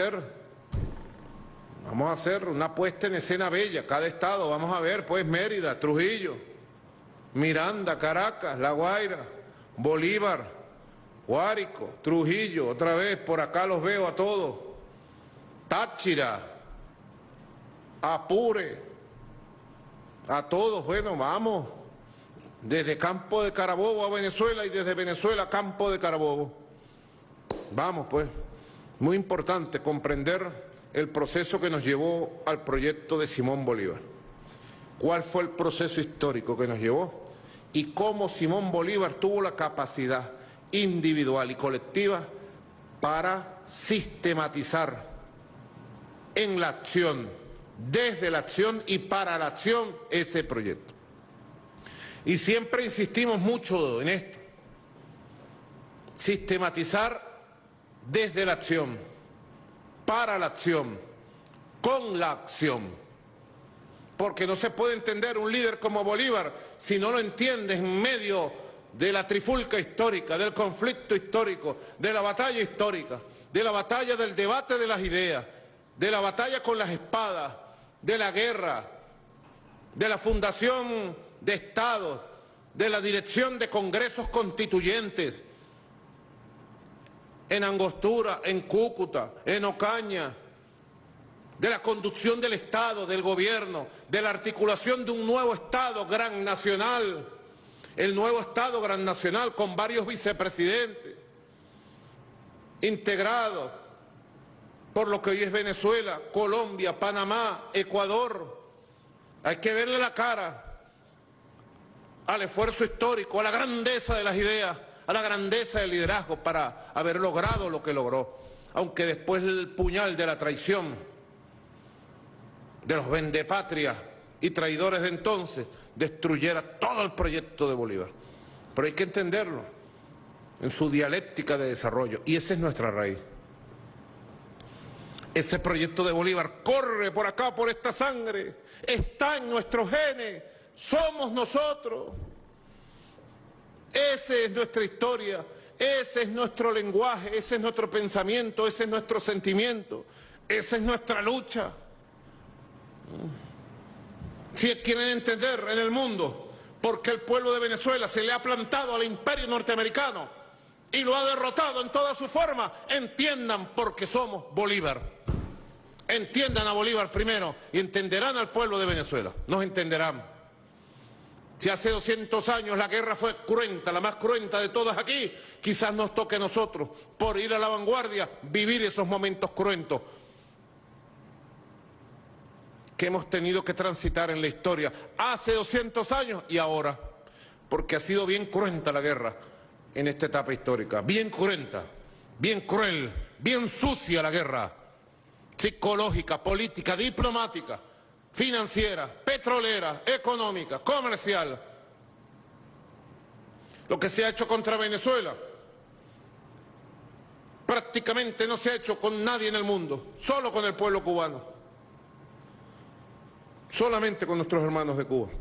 hacer una puesta en escena bella, cada estado, vamos a ver, pues Mérida, Trujillo, Miranda, Caracas, La Guaira, Bolívar, Guárico, Trujillo, otra vez, por acá los veo a todos, Táchira, Apure, a todos, bueno, vamos, desde Campo de Carabobo a Venezuela y desde Venezuela a Campo de Carabobo. Vamos, pues, muy importante comprender el proceso que nos llevó al proyecto de Simón Bolívar. ¿Cuál fue el proceso histórico que nos llevó? Y cómo Simón Bolívar tuvo la capacidad individual y colectiva para sistematizar en la acción, desde la acción y para la acción, ese proyecto. Y siempre insistimos mucho en esto, sistematizar desde la acción, para la acción, con la acción. Porque no se puede entender un líder como Bolívar si no lo entiendes en medio de la trifulca histórica, del conflicto histórico, de la batalla histórica, de la batalla del debate de las ideas, de la batalla con las espadas, de la guerra, de la fundación de estados, de la dirección de congresos constituyentes, en Angostura, en Cúcuta, en Ocaña, de la conducción del Estado, del gobierno, de la articulación de un nuevo Estado gran nacional, el nuevo Estado gran nacional con varios vicepresidentes, integrados por lo que hoy es Venezuela, Colombia, Panamá, Ecuador. Hay que verle la cara al esfuerzo histórico, a la grandeza de las ideas, a la grandeza del liderazgo para haber logrado lo que logró, aunque después el puñal de la traición de los vendepatrias y traidores de entonces destruyera todo el proyecto de Bolívar. Pero hay que entenderlo en su dialéctica de desarrollo, y esa es nuestra raíz. Ese proyecto de Bolívar corre por acá, por esta sangre, está en nuestros genes, somos nosotros. Esa es nuestra historia, ese es nuestro lenguaje, ese es nuestro pensamiento, ese es nuestro sentimiento, esa es nuestra lucha. Si quieren entender en el mundo por qué el pueblo de Venezuela se le ha plantado al imperio norteamericano y lo ha derrotado en toda su forma, entiendan por qué somos Bolívar. Entiendan a Bolívar primero y entenderán al pueblo de Venezuela, nos entenderán. Si hace 200 años la guerra fue cruenta, la más cruenta de todas aquí, quizás nos toque a nosotros, por ir a la vanguardia, vivir esos momentos cruentos. que hemos tenido que transitar en la historia, hace 200 años y ahora, porque ha sido bien cruenta la guerra en esta etapa histórica, bien cruenta, bien cruel, bien sucia la guerra, psicológica, política, diplomática, financiera, petrolera, económica, comercial. Lo que se ha hecho contra Venezuela prácticamente no se ha hecho con nadie en el mundo, solo con el pueblo cubano, solamente con nuestros hermanos de Cuba.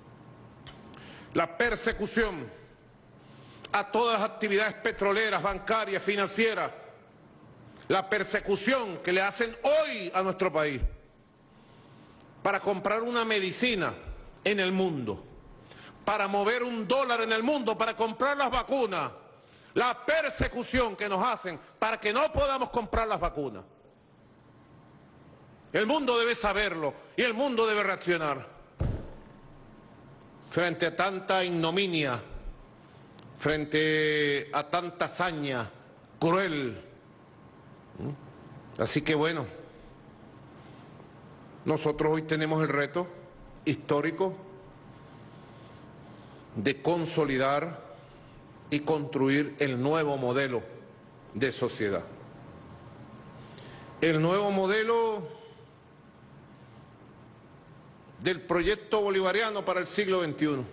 La persecución a todas las actividades petroleras, bancarias, financieras, la persecución que le hacen hoy a nuestro país para comprar una medicina en el mundo, para mover $1 en el mundo, para comprar las vacunas, la persecución que nos hacen para que no podamos comprar las vacunas. El mundo debe saberlo y el mundo debe reaccionar frente a tanta ignominia, frente a tanta hazaña cruel. Así que bueno, nosotros hoy tenemos el reto histórico de consolidar y construir el nuevo modelo de sociedad. El nuevo modelo del proyecto bolivariano para el siglo XXI,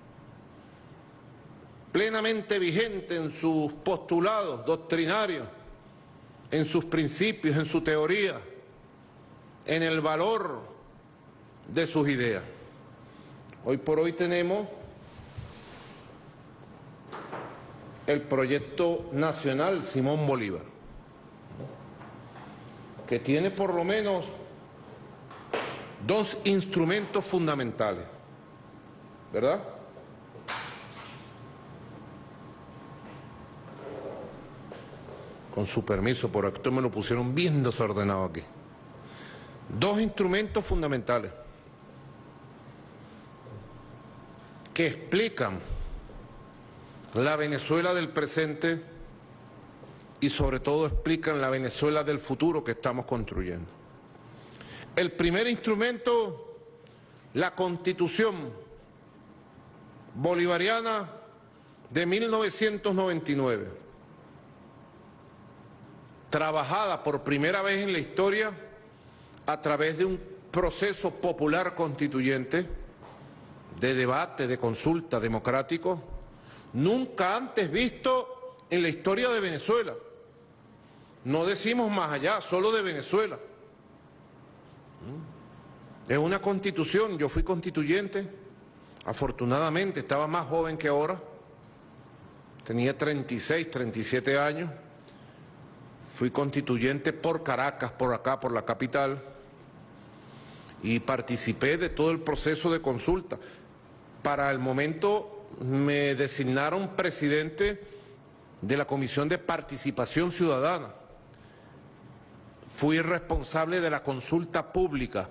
plenamente vigente en sus postulados doctrinarios, en sus principios, en su teoría, en el valor de sus ideas. Hoy por hoy tenemos el proyecto nacional Simón Bolívar, que tiene por lo menos 2 instrumentos fundamentales, ¿verdad? Con su permiso, por aquí me lo pusieron bien desordenado aquí. 2 instrumentos fundamentales que explican la Venezuela del presente y sobre todo explican la Venezuela del futuro que estamos construyendo. El primer instrumento, la Constitución bolivariana de 1999, trabajada por primera vez en la historia a través de un proceso popular constituyente, de debate, de consulta democrático, nunca antes visto en la historia de Venezuela. No decimos más allá, solo de Venezuela. Es una constitución, yo fui constituyente, afortunadamente estaba más joven que ahora, tenía 36, 37 años, fui constituyente por Caracas, por acá, por la capital, y participé de todo el proceso de consulta. Para el momento me designaron presidente de la Comisión de Participación Ciudadana. Fui responsable de la consulta pública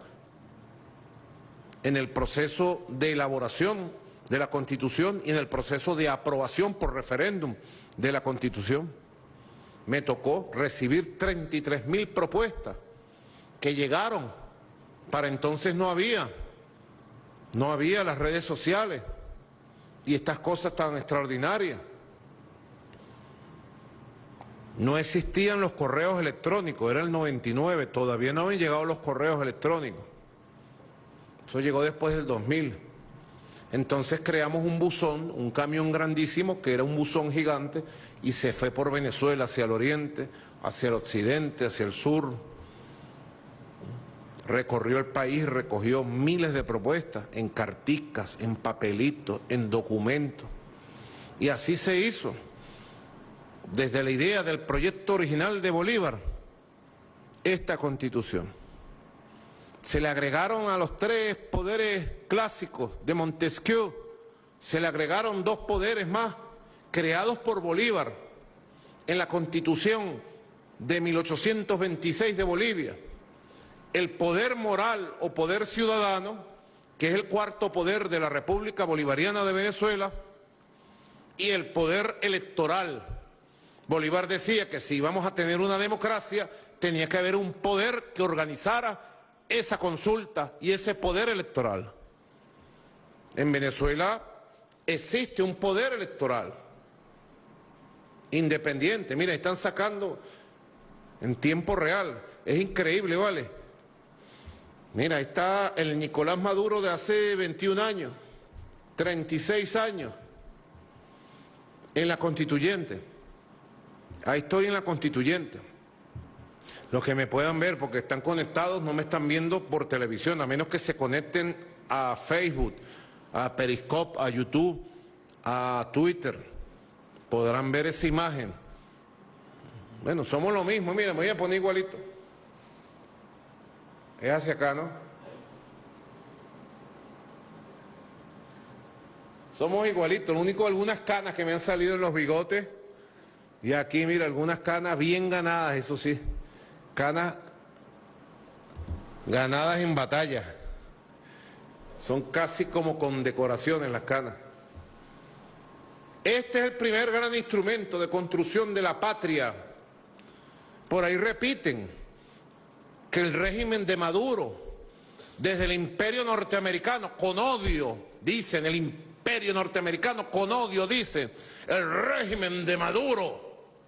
en el proceso de elaboración de la Constitución y en el proceso de aprobación por referéndum de la Constitución. Me tocó recibir 33.000 propuestas que llegaron. Para entonces no había las redes sociales y estas cosas tan extraordinarias. No existían los correos electrónicos, era el 99, todavía no habían llegado los correos electrónicos. Eso llegó después del 2000. Entonces creamos un buzón, un camión grandísimo, que era un buzón gigante, y se fue por Venezuela hacia el oriente, hacia el occidente, hacia el sur. Recorrió el país, recogió miles de propuestas en carticas, en papelitos, en documentos. Y así se hizo. Desde la idea del proyecto original de Bolívar, esta Constitución. Se le agregaron a los 3 poderes clásicos de Montesquieu, se le agregaron 2 poderes más creados por Bolívar en la Constitución de 1826 de Bolivia. El poder moral o poder ciudadano, que es el 4º poder de la República Bolivariana de Venezuela, y el poder electoral. Bolívar decía que si íbamos a tener una democracia, tenía que haber un poder que organizara esa consulta y ese poder electoral. En Venezuela existe un poder electoral independiente. Mira, están sacando en tiempo real. Es increíble, ¿vale? Mira, ahí está el Nicolás Maduro de hace 21 años, 36 años, en la Constituyente. Ahí estoy en la Constituyente. Los que me puedan ver, porque están conectados, no me están viendo por televisión, a menos que se conecten a Facebook, a Periscope, a YouTube, a Twitter. Podrán ver esa imagen. Bueno, somos lo mismo, mira, me voy a poner igualito. Es hacia acá, ¿no? Somos igualitos, lo único, algunas canas que me han salido en los bigotes. Y aquí, mira, algunas canas bien ganadas, eso sí. Canas ganadas en batalla. Son casi como condecoraciones las canas. Este es el primer gran instrumento de construcción de la patria. Por ahí repiten que el régimen de Maduro, desde el imperio norteamericano, con odio, dicen, el imperio norteamericano con odio, dicen, el régimen de Maduro.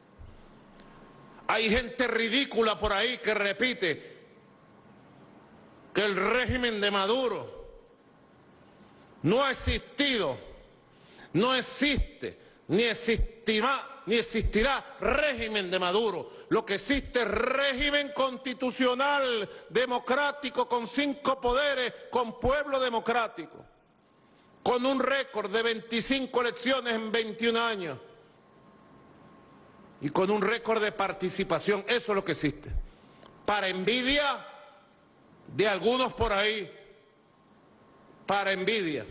Hay gente ridícula por ahí que repite que el régimen de Maduro no ha existido, no existe, ni existirá régimen de Maduro. Lo que existe es régimen constitucional, democrático, con 5 poderes, con pueblo democrático, con un récord de 25 elecciones en 21 años y con un récord de participación. Eso es lo que existe. Para envidia de algunos por ahí, para envidia.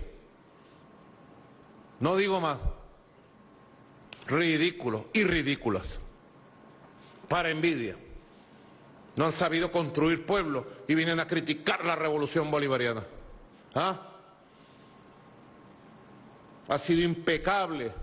No digo más. Ridículos y ridículas. Para envidia. No han sabido construir pueblos y vienen a criticar la revolución bolivariana. ¿Ah? Ha sido impecable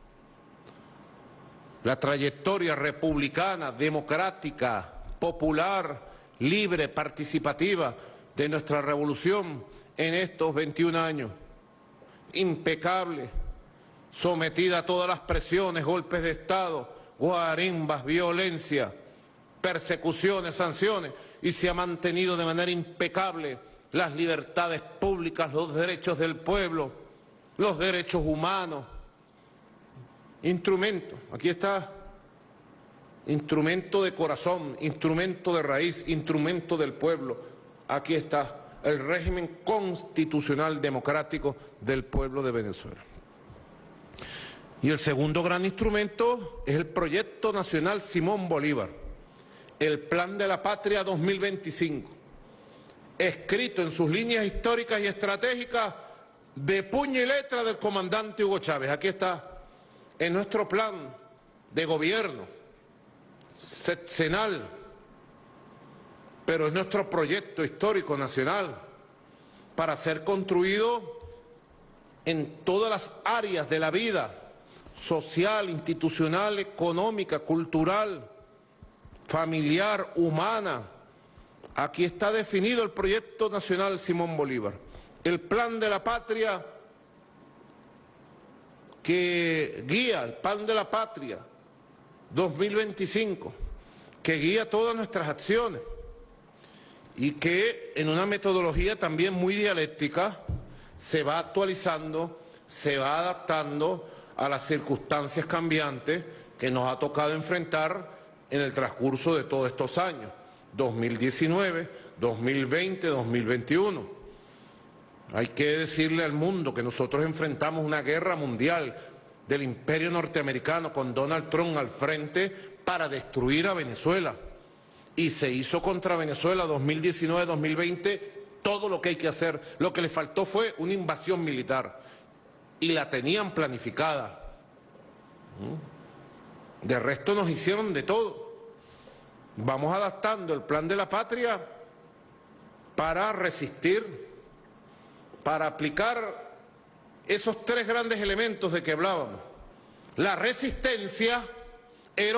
la trayectoria republicana, democrática, popular, libre, participativa de nuestra revolución en estos 21 años. Impecable, sometida a todas las presiones, golpes de Estado, guarimbas, violencia, persecuciones, sanciones, y se ha mantenido de manera impecable las libertades públicas, los derechos del pueblo, los derechos humanos. Instrumento, aquí está, instrumento de corazón, instrumento de raíz, instrumento del pueblo. Aquí está el régimen constitucional democrático del pueblo de Venezuela. Y el segundo gran instrumento es el Proyecto Nacional Simón Bolívar, el Plan de la Patria 2025, escrito en sus líneas históricas y estratégicas de puño y letra del comandante Hugo Chávez. Aquí está. En nuestro plan de gobierno sexenal, pero es nuestro proyecto histórico nacional para ser construido en todas las áreas de la vida social, institucional, económica, cultural, familiar, humana. Aquí está definido el Proyecto Nacional Simón Bolívar, el Plan de la Patria que guía, el Plan de la Patria 2025, que guía todas nuestras acciones y que en una metodología también muy dialéctica se va actualizando, se va adaptando a las circunstancias cambiantes que nos ha tocado enfrentar en el transcurso de todos estos años, 2019, 2020, 2021. Hay que decirle al mundo que nosotros enfrentamos una guerra mundial del imperio norteamericano con Donald Trump al frente para destruir a Venezuela. Y se hizo contra Venezuela 2019-2020 todo lo que hay que hacer. Lo que le faltó fue una invasión militar. Y la tenían planificada. De resto nos hicieron de todo. Vamos adaptando el Plan de la Patria para resistir, para aplicar esos 3 grandes elementos de que hablábamos. La resistencia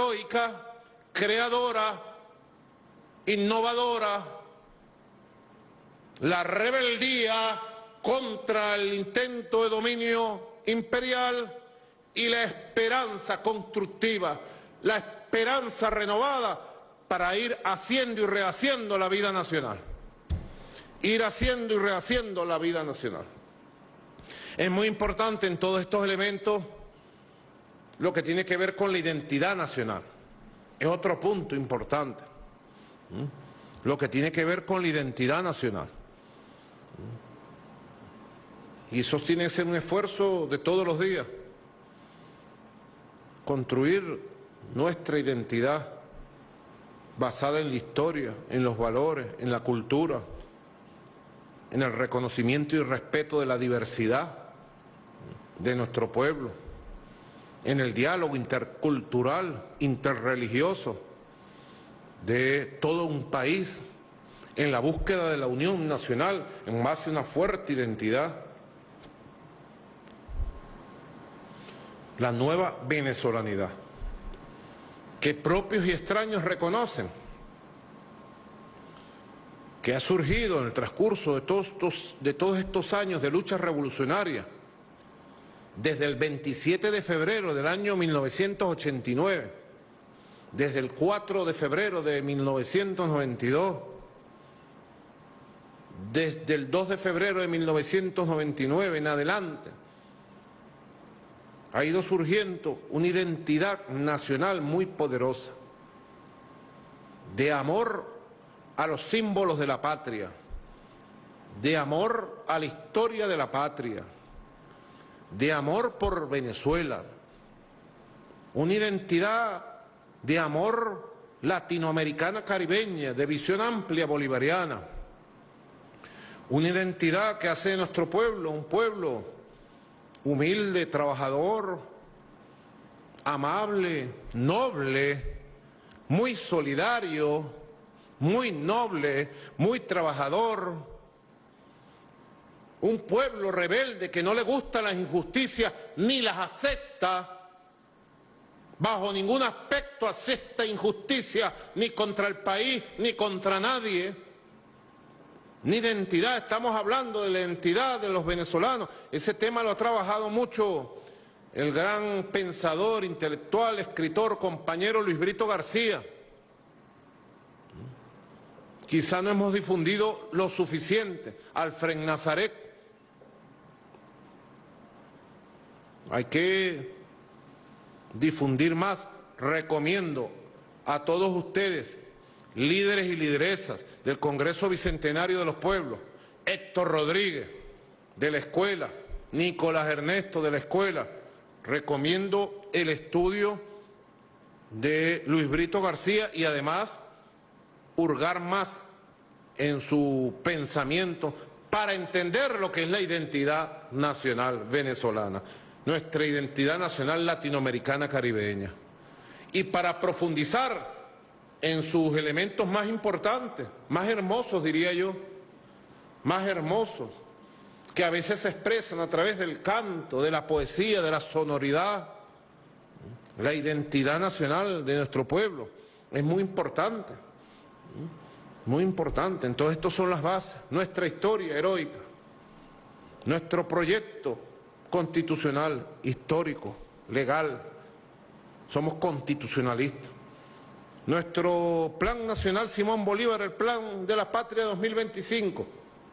heroica, creadora, innovadora, la rebeldía contra el intento de dominio imperial y la esperanza constructiva, la esperanza renovada para ir haciendo y rehaciendo la vida nacional. Ir haciendo y rehaciendo la vida nacional. Es muy importante en todos estos elementos lo que tiene que ver con la identidad nacional. Es otro punto importante. Lo que tiene que ver con la identidad nacional. Y eso tiene que ser un esfuerzo de todos los días. Construir nuestra identidad basada en la historia, en los valores, en la cultura, en el reconocimiento y respeto de la diversidad de nuestro pueblo, en el diálogo intercultural, interreligioso de todo un país, en la búsqueda de la unión nacional en base a una fuerte identidad. La nueva venezolanidad, que propios y extraños reconocen, que ha surgido en el transcurso de todos estos años de lucha revolucionaria, desde el 27 de febrero del año 1989, desde el 4 de febrero de 1992, desde el 2 de febrero de 1999 en adelante, ha ido surgiendo una identidad nacional muy poderosa, de amor a los símbolos de la patria, de amor a la historia de la patria, de amor por Venezuela, una identidad de amor latinoamericana caribeña, de visión amplia bolivariana, una identidad que hace de nuestro pueblo un pueblo humilde, trabajador, amable, noble, muy solidario, muy noble, muy trabajador, un pueblo rebelde que no le gustan las injusticias ni las acepta, bajo ningún aspecto acepta injusticia ni contra el país ni contra nadie. Ni identidad, estamos hablando de la identidad de los venezolanos. Ese tema lo ha trabajado mucho el gran pensador, intelectual, escritor, compañero Luis Brito García. Quizá no hemos difundido lo suficiente. Alfred Nazaret. Hay que difundir más. Recomiendo a todos ustedes, líderes y lideresas del Congreso Bicentenario de los Pueblos, Héctor Rodríguez, de la escuela, Nicolás Ernesto, de la escuela, recomiendo el estudio de Luis Brito García y además hurgar más en su pensamiento para entender lo que es la identidad nacional venezolana, nuestra identidad nacional latinoamericana caribeña, y para profundizar en sus elementos más importantes, más hermosos diría yo, más hermosos, que a veces se expresan a través del canto, de la poesía, de la sonoridad. La identidad nacional de nuestro pueblo es muy importante, muy importante. Entonces estos son las bases, nuestra historia heroica, nuestro proyecto constitucional, histórico, legal, somos constitucionalistas. Nuestro Plan Nacional Simón Bolívar, el Plan de la Patria 2025.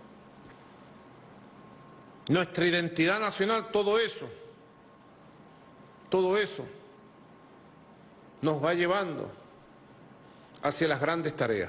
Nuestra identidad nacional, todo eso nos va llevando hacia las grandes tareas.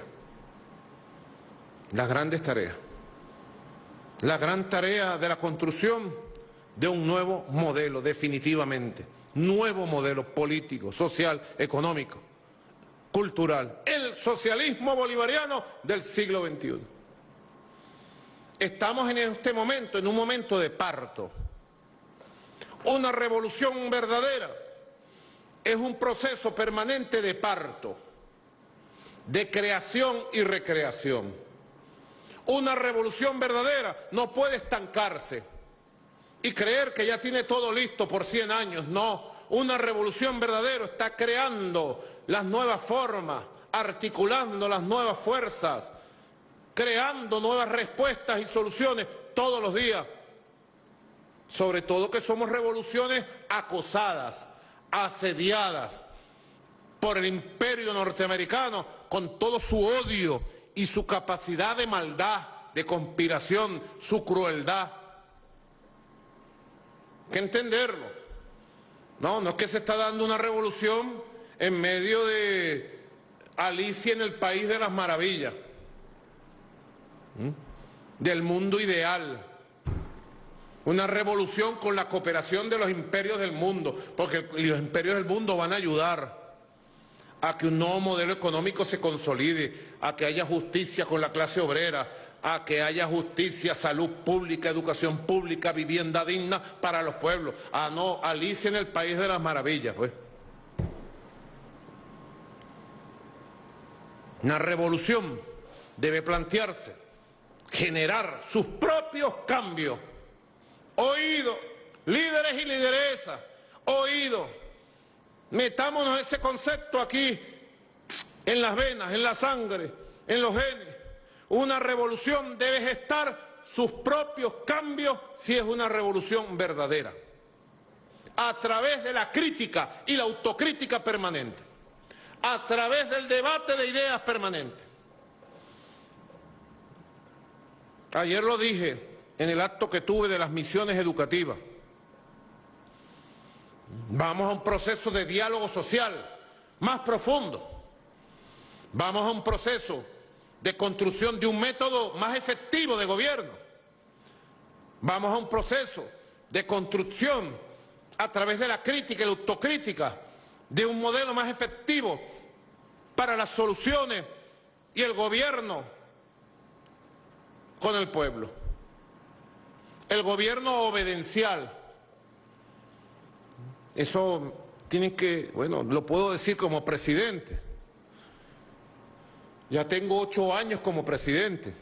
Las grandes tareas. La gran tarea de la construcción de un nuevo modelo, definitivamente. Nuevo modelo político, social, económico, cultural, el socialismo bolivariano del siglo XXI. Estamos en este momento, en un momento de parto. Una revolución verdadera es un proceso permanente de parto, de creación y recreación. Una revolución verdadera no puede estancarse y creer que ya tiene todo listo por 100 años, no. Una revolución verdadera está creando las nuevas formas, articulando las nuevas fuerzas creando nuevas respuestas y soluciones todos los días. Sobre todo que somos revoluciones acosadas, asediadas por el imperio norteamericano con todo su odio y su capacidad de maldad, de conspiración, su crueldad. Hay que entenderlo. No es que se está dando una revolución en medio de Alicia en el País de las Maravillas, del mundo ideal. Una revolución con la cooperación de los imperios del mundo, porque los imperios del mundo van a ayudar a que un nuevo modelo económico se consolide, a que haya justicia con la clase obrera, a que haya justicia, salud pública, educación pública, vivienda digna para los pueblos. No, Alicia en el País de las Maravillas, pues. Una revolución debe plantearse, generar sus propios cambios. Oído, líderes y lideresas, oído, metámonos ese concepto aquí, en las venas, en la sangre, en los genes. Una revolución debe gestar sus propios cambios si es una revolución verdadera, a través de la crítica y la autocrítica permanente, a través del debate de ideas permanente. Ayer lo dije en el acto que tuve de las misiones educativas. Vamos a un proceso de diálogo social más profundo. Vamos a un proceso de construcción de un método más efectivo de gobierno. Vamos a un proceso de construcción a través de la crítica y la autocrítica de un modelo más efectivo para las soluciones y el gobierno con el pueblo. El gobierno obedencial. Eso tienen que, bueno, lo puedo decir como presidente. Ya tengo 8 años como presidente.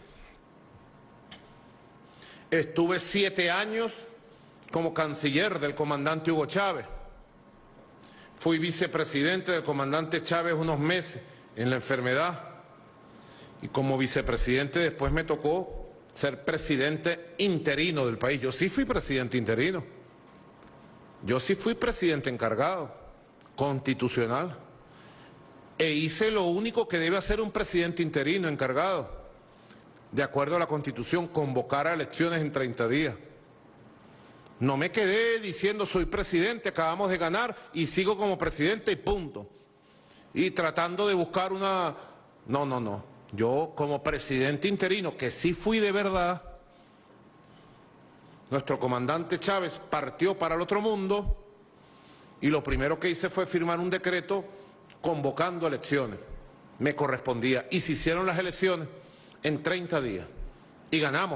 Estuve 7 años como canciller del comandante Hugo Chávez. Fui vicepresidente del comandante Chávez unos meses en la enfermedad. Y como vicepresidente después me tocó ser presidente interino del país. Yo sí fui presidente interino. Yo sí fui presidente encargado, constitucional. E hice lo único que debe hacer un presidente interino encargado, de acuerdo a la Constitución, convocar a elecciones en 30 días. No me quedé diciendo soy presidente, acabamos de ganar y sigo como presidente y punto. Y tratando de buscar una... No. Yo como presidente interino, que sí fui de verdad, nuestro comandante Chávez partió para el otro mundo y lo primero que hice fue firmar un decreto convocando elecciones. Me correspondía. Y se hicieron las elecciones en 30 días. Y ganamos.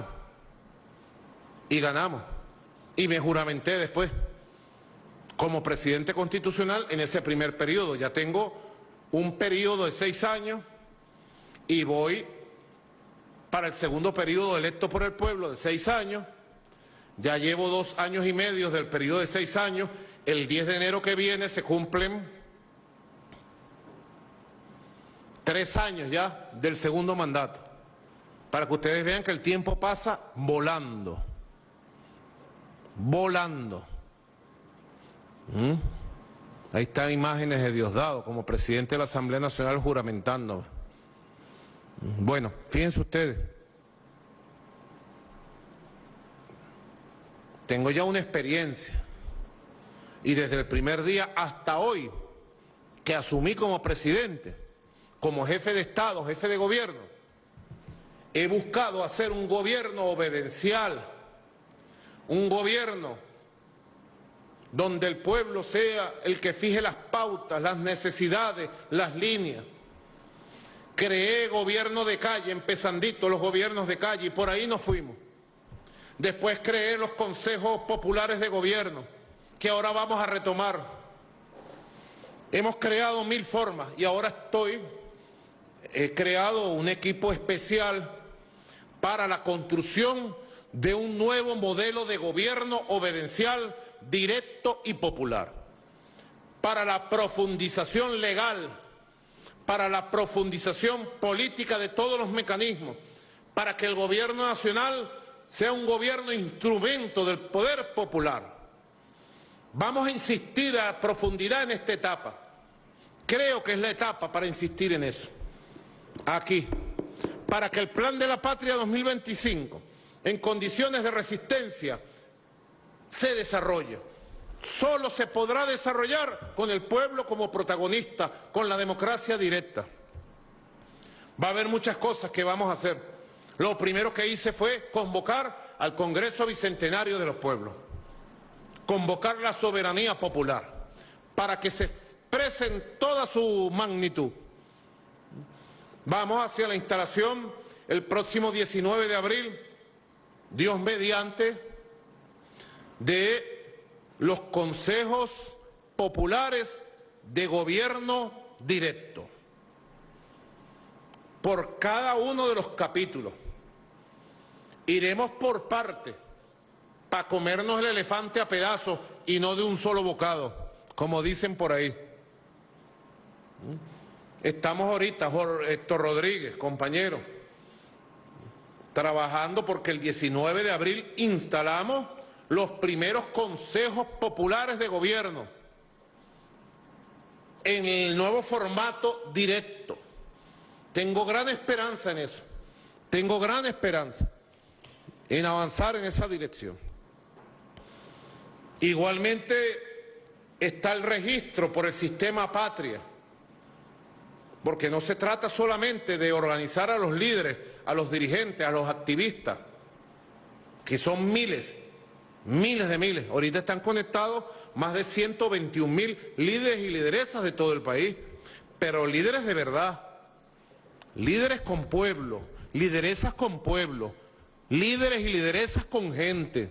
Y me juramenté después como presidente constitucional en ese primer periodo. Ya tengo un periodo de 6 años y voy para el segundo periodo electo por el pueblo de 6 años. Ya llevo 2 años y medio del periodo de 6 años. El 10 de enero que viene se cumplen 3 años ya del segundo mandato. Para que ustedes vean que el tiempo pasa volando. Ahí están imágenes de Diosdado como presidente de la Asamblea Nacional juramentando. Bueno, fíjense ustedes. Tengo ya una experiencia y desde el primer día hasta hoy que asumí como presidente, como jefe de Estado, jefe de gobierno, he buscado hacer un gobierno obedencial, un gobierno donde el pueblo sea el que fije las pautas, las necesidades, las líneas. Creé gobierno de calle, empezandito los gobiernos de calle, y por ahí nos fuimos. Después creé los consejos populares de gobierno, que ahora vamos a retomar. Hemos creado 1000 formas y ahora he creado un equipo especial para la construcción de un nuevo modelo de gobierno obedencial, directo y popular, para la profundización legal, para la profundización política de todos los mecanismos, para que el gobierno nacional sea un gobierno instrumento del poder popular. Vamos a insistir a profundidad en esta etapa. Creo que es la etapa para insistir en eso. Aquí, para que el Plan de la Patria 2025, en condiciones de resistencia, se desarrolle. Solo se podrá desarrollar con el pueblo como protagonista, con la democracia directa. Va a haber muchas cosas que vamos a hacer. Lo primero que hice fue convocar al Congreso Bicentenario de los Pueblos, convocar la soberanía popular, para que se exprese en toda su magnitud. Vamos hacia la instalación el próximo 19 de abril, Dios mediante, de los consejos populares de gobierno directo, por cada uno de los capítulos. Iremos por parte, para comernos el elefante a pedazos y no de un solo bocado, como dicen por ahí. Estamos ahorita, Héctor Rodríguez, compañero, trabajando porque el 19 de abril instalamos los primeros consejos populares de gobierno en el nuevo formato directo. Tengo gran esperanza en eso, tengo gran esperanza en avanzar en esa dirección. Igualmente está el registro por el sistema Patria, porque no se trata solamente de organizar a los líderes, a los dirigentes, a los activistas, que son miles de miles. Ahorita están conectados más de 121.000 líderes y lideresas de todo el país, pero líderes de verdad, líderes con pueblo, lideresas con pueblo, líderes y lideresas con gente.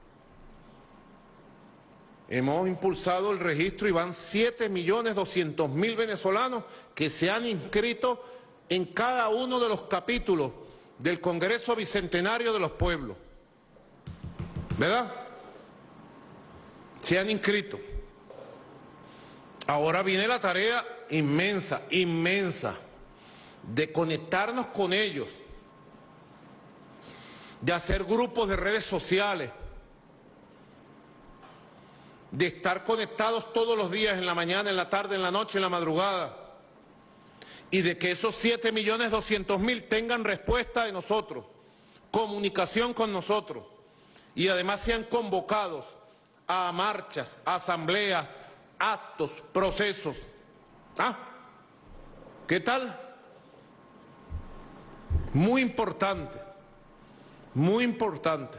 Hemos impulsado el registro y van 7.200.000 venezolanos que se han inscrito en cada uno de los capítulos del Congreso Bicentenario de los Pueblos. ¿Verdad? Se han inscrito. Ahora viene la tarea inmensa, de conectarnos con ellos, de hacer grupos de redes sociales, de estar conectados todos los días, en la mañana, en la tarde, en la noche, en la madrugada, y de que esos 7.200.000 tengan respuesta de nosotros, comunicación con nosotros, y además sean convocados a marchas, asambleas, actos, procesos. ¿Ah? ¿Qué tal? Muy importante, muy importante.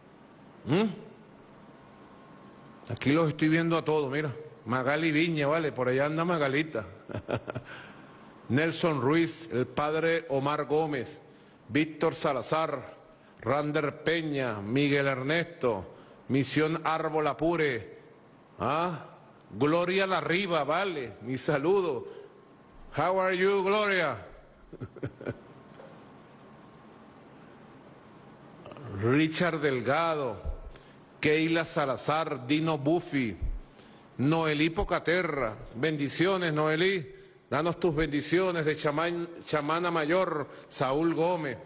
Aquí los estoy viendo a todos, mira. Magali Viña, vale, por allá anda Magalita. Nelson Ruiz, el padre Omar Gómez, Víctor Salazar, Rander Peña, Miguel Ernesto, Misión Árbol Apure, Gloria Larriba, vale, mi saludo. How are you, Gloria? Richard Delgado, Keila Salazar, Dino Buffy, Noelí Pocaterra, bendiciones Noelí, danos tus bendiciones, de Chamana Mayor, Saúl Gómez,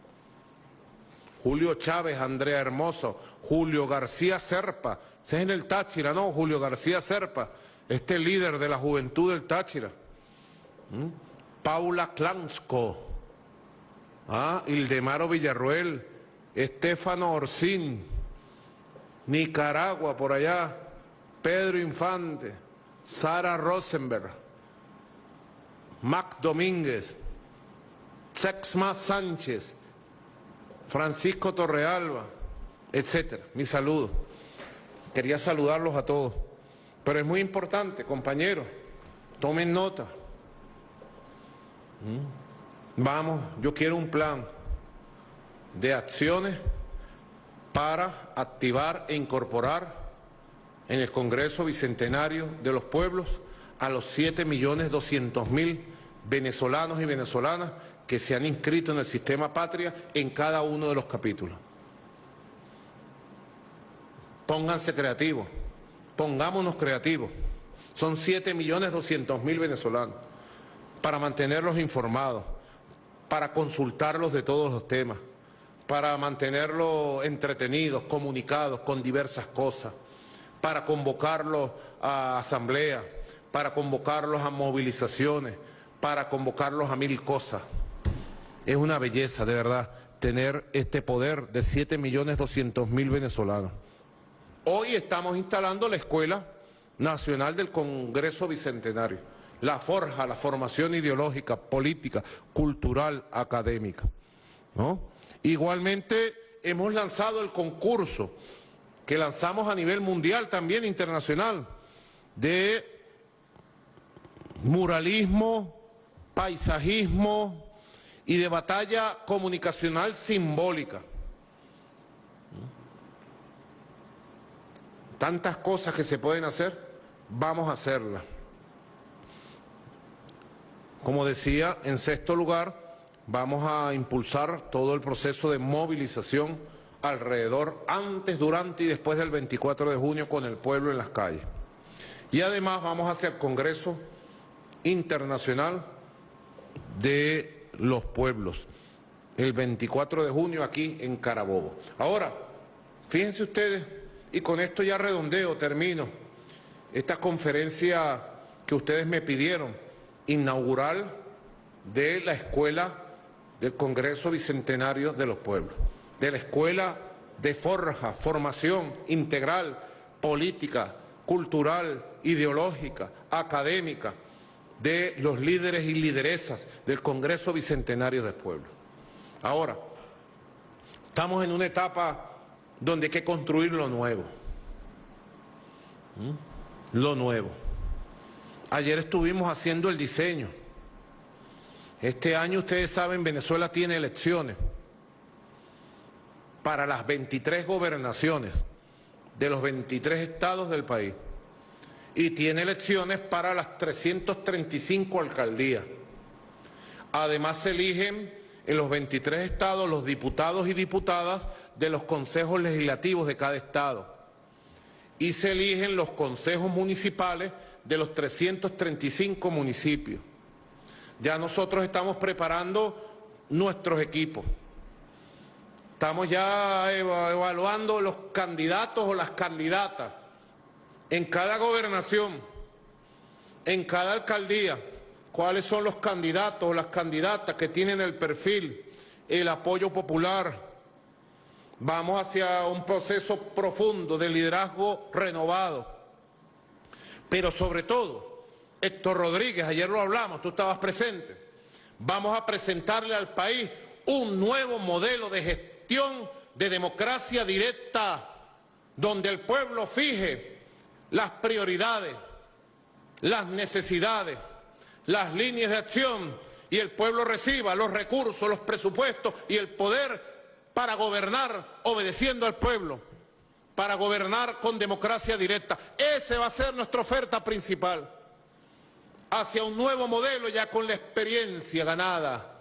Julio Chávez, Andrea Hermoso, Julio García Serpa, ese es en el Táchira, ¿no? Julio García Serpa, este líder de la juventud del Táchira. Paula Clansco, Ildemaro Villarruel, Estefano Orsín, Nicaragua por allá, Pedro Infante, Sara Rosenberg, Mac Domínguez, Sexma Sánchez, Francisco Torrealba, etcétera. Mi saludo. Quería saludarlos a todos, pero es muy importante, compañeros, tomen nota. Vamos, yo quiero un plan de acciones para activar e incorporar en el Congreso Bicentenario de los Pueblos a los 7.200.000 venezolanos y venezolanas que se han inscrito en el sistema Patria en cada uno de los capítulos. Pónganse creativos, pongámonos creativos. Son 7.200.000 venezolanos para mantenerlos informados, para consultarlos de todos los temas, para mantenerlos entretenidos, comunicados con diversas cosas, para convocarlos a asambleas, para convocarlos a movilizaciones, para convocarlos a mil cosas. Es una belleza, de verdad, tener este poder de 7.200.000 venezolanos. Hoy estamos instalando la Escuela Nacional del Congreso Bicentenario, la forja, la formación ideológica, política, cultural, académica, ¿no? Igualmente hemos lanzado el concurso que lanzamos a nivel mundial, también internacional, de muralismo, paisajismo y de batalla comunicacional simbólica. Tantas cosas que se pueden hacer, vamos a hacerlas. Como decía, en sexto lugar, vamos a impulsar todo el proceso de movilización alrededor, antes, durante y después del 24 de junio con el pueblo en las calles. Y además vamos hacia el Congreso Internacional de los Pueblos, el 24 de junio aquí en Carabobo. Ahora, fíjense ustedes, y con esto ya redondeo, termino, esta conferencia que ustedes me pidieron, inaugural de la Escuela del Congreso Bicentenario de los Pueblos, de la Escuela de forja, formación integral, política, cultural, ideológica, académica, de los líderes y lideresas del Congreso Bicentenario del Pueblo. Ahora, estamos en una etapa donde hay que construir lo nuevo. Lo nuevo. Ayer estuvimos haciendo el diseño. Este año, ustedes saben, Venezuela tiene elecciones para las 23 gobernaciones de los 23 estados del país y tiene elecciones para las 335 alcaldías. Además se eligen en los 23 estados los diputados y diputadas de los consejos legislativos de cada estado y se eligen los consejos municipales de los 335 municipios. Ya nosotros estamos preparando nuestros equipos. Estamos ya evaluando los candidatos o las candidatas en cada gobernación, en cada alcaldía, cuáles son los candidatos o las candidatas que tienen el perfil, el apoyo popular. Vamos hacia un proceso profundo de liderazgo renovado. Pero sobre todo, Héctor Rodríguez, ayer lo hablamos, tú estabas presente, vamos a presentarle al país un nuevo modelo de gestión de democracia directa, donde el pueblo fije las prioridades, las necesidades, las líneas de acción y el pueblo reciba los recursos, los presupuestos y el poder para gobernar obedeciendo al pueblo, para gobernar con democracia directa. Esa va a ser nuestra oferta principal, hacia un nuevo modelo ya con la experiencia ganada,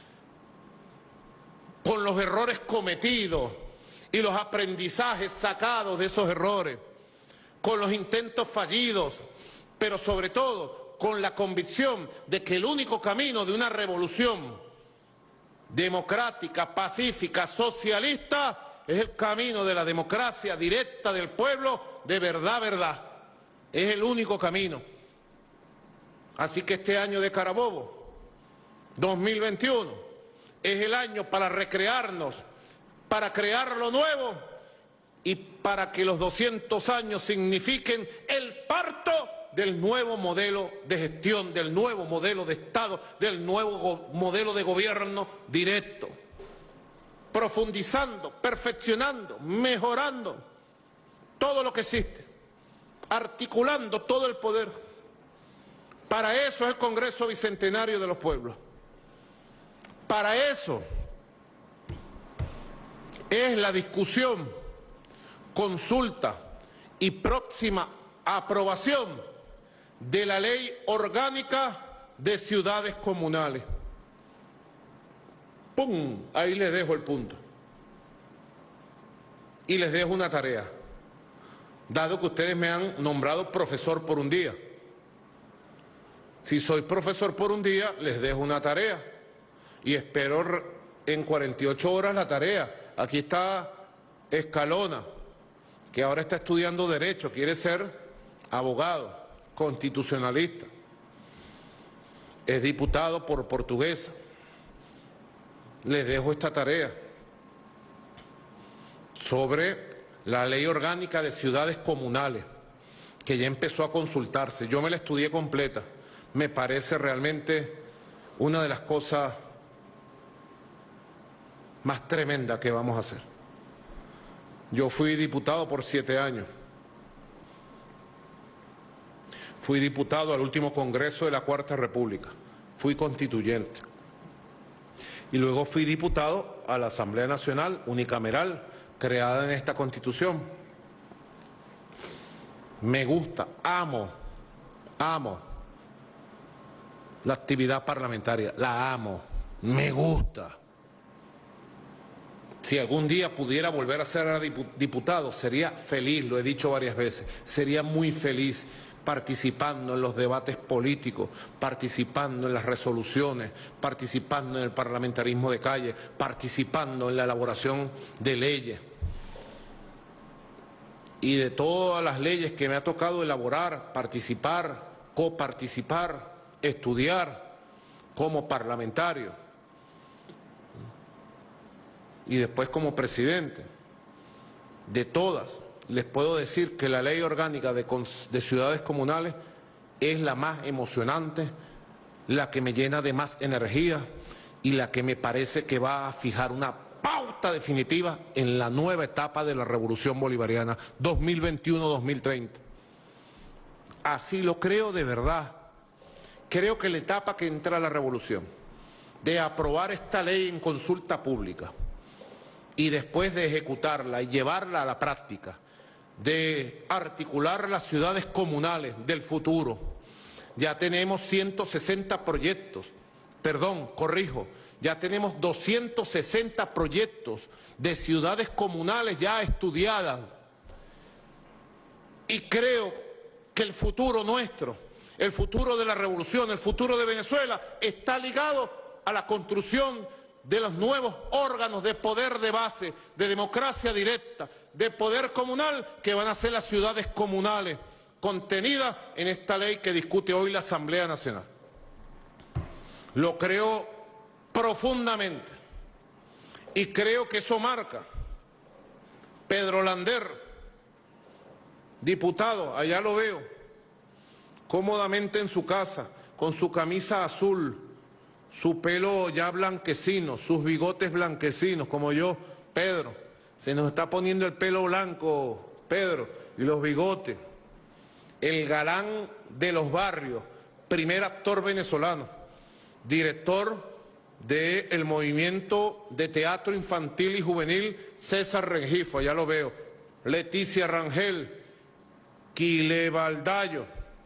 con los errores cometidos y los aprendizajes sacados de esos errores, con los intentos fallidos, pero sobre todo con la convicción de que el único camino de una revolución democrática, pacífica, socialista, es el camino de la democracia directa del pueblo, de verdad, verdad. Es el único camino. Así que este año de Carabobo, 2021, es el año para recrearnos, para crear lo nuevo y para que los 200 años signifiquen el parto del nuevo modelo de gestión, del nuevo modelo de Estado, del nuevo modelo de gobierno directo, profundizando, perfeccionando, mejorando todo lo que existe, articulando todo el poder. Para eso es el Congreso Bicentenario de los Pueblos. Para eso es la discusión, consulta y próxima aprobación de la Ley Orgánica de Ciudades Comunales. ¡Pum! Ahí les dejo el punto. Y les dejo una tarea, dado que ustedes me han nombrado profesor por un día. Si soy profesor por un día, les dejo una tarea. y espero en 48 horas la tarea. Aquí está Escalona, que ahora está estudiando Derecho, quiere ser abogado, constitucionalista, es diputado por Portuguesa. Les dejo esta tarea sobre la ley orgánica de ciudades comunales, que ya empezó a consultarse. Yo me la estudié completa. Me parece realmente una de las cosas más tremendas que vamos a hacer. Yo fui diputado por 7 años. Fui diputado al último Congreso de la Cuarta República. Fui constituyente. Y luego fui diputado a la Asamblea Nacional unicameral creada en esta Constitución. Me gusta, amo la actividad parlamentaria, la amo, me gusta. Si algún día pudiera volver a ser diputado, sería feliz, lo he dicho varias veces, sería muy feliz participando en los debates políticos, participando en las resoluciones, participando en el parlamentarismo de calle, participando en la elaboración de leyes. Y de todas las leyes que me ha tocado elaborar, participar, coparticipar, estudiar como parlamentario y después como presidente, de todas, les puedo decir que la ley orgánica de ciudades comunales es la más emocionante, la que me llena de más energía y la que me parece que va a fijar una pauta definitiva en la nueva etapa de la Revolución Bolivariana 2021-2030. Así lo creo de verdad. Creo que la etapa que entra la revolución, de aprobar esta ley en consulta pública y después de ejecutarla y llevarla a la práctica, de articular las ciudades comunales del futuro. Ya tenemos 160 proyectos, ya tenemos 260 proyectos de ciudades comunales ya estudiadas. Y creo que el futuro nuestro, el futuro de la revolución, el futuro de Venezuela está ligado a la construcción de los nuevos órganos de poder de base, de democracia directa, de poder comunal, que van a ser las ciudades comunales, contenidas en esta ley que discute hoy la Asamblea Nacional. Lo creo profundamente y creo que eso marca. Pedro Lander, diputado, allá lo veo, cómodamente en su casa, con su camisa azul, su pelo ya blanquecino, sus bigotes blanquecinos, como yo, Pedro. Se nos está poniendo el pelo blanco, Pedro, y los bigotes. El galán de los barrios, primer actor venezolano, director del movimiento de teatro infantil y juvenil César Rengifo, ya lo veo. Leticia Rangel, Quile Baldayo,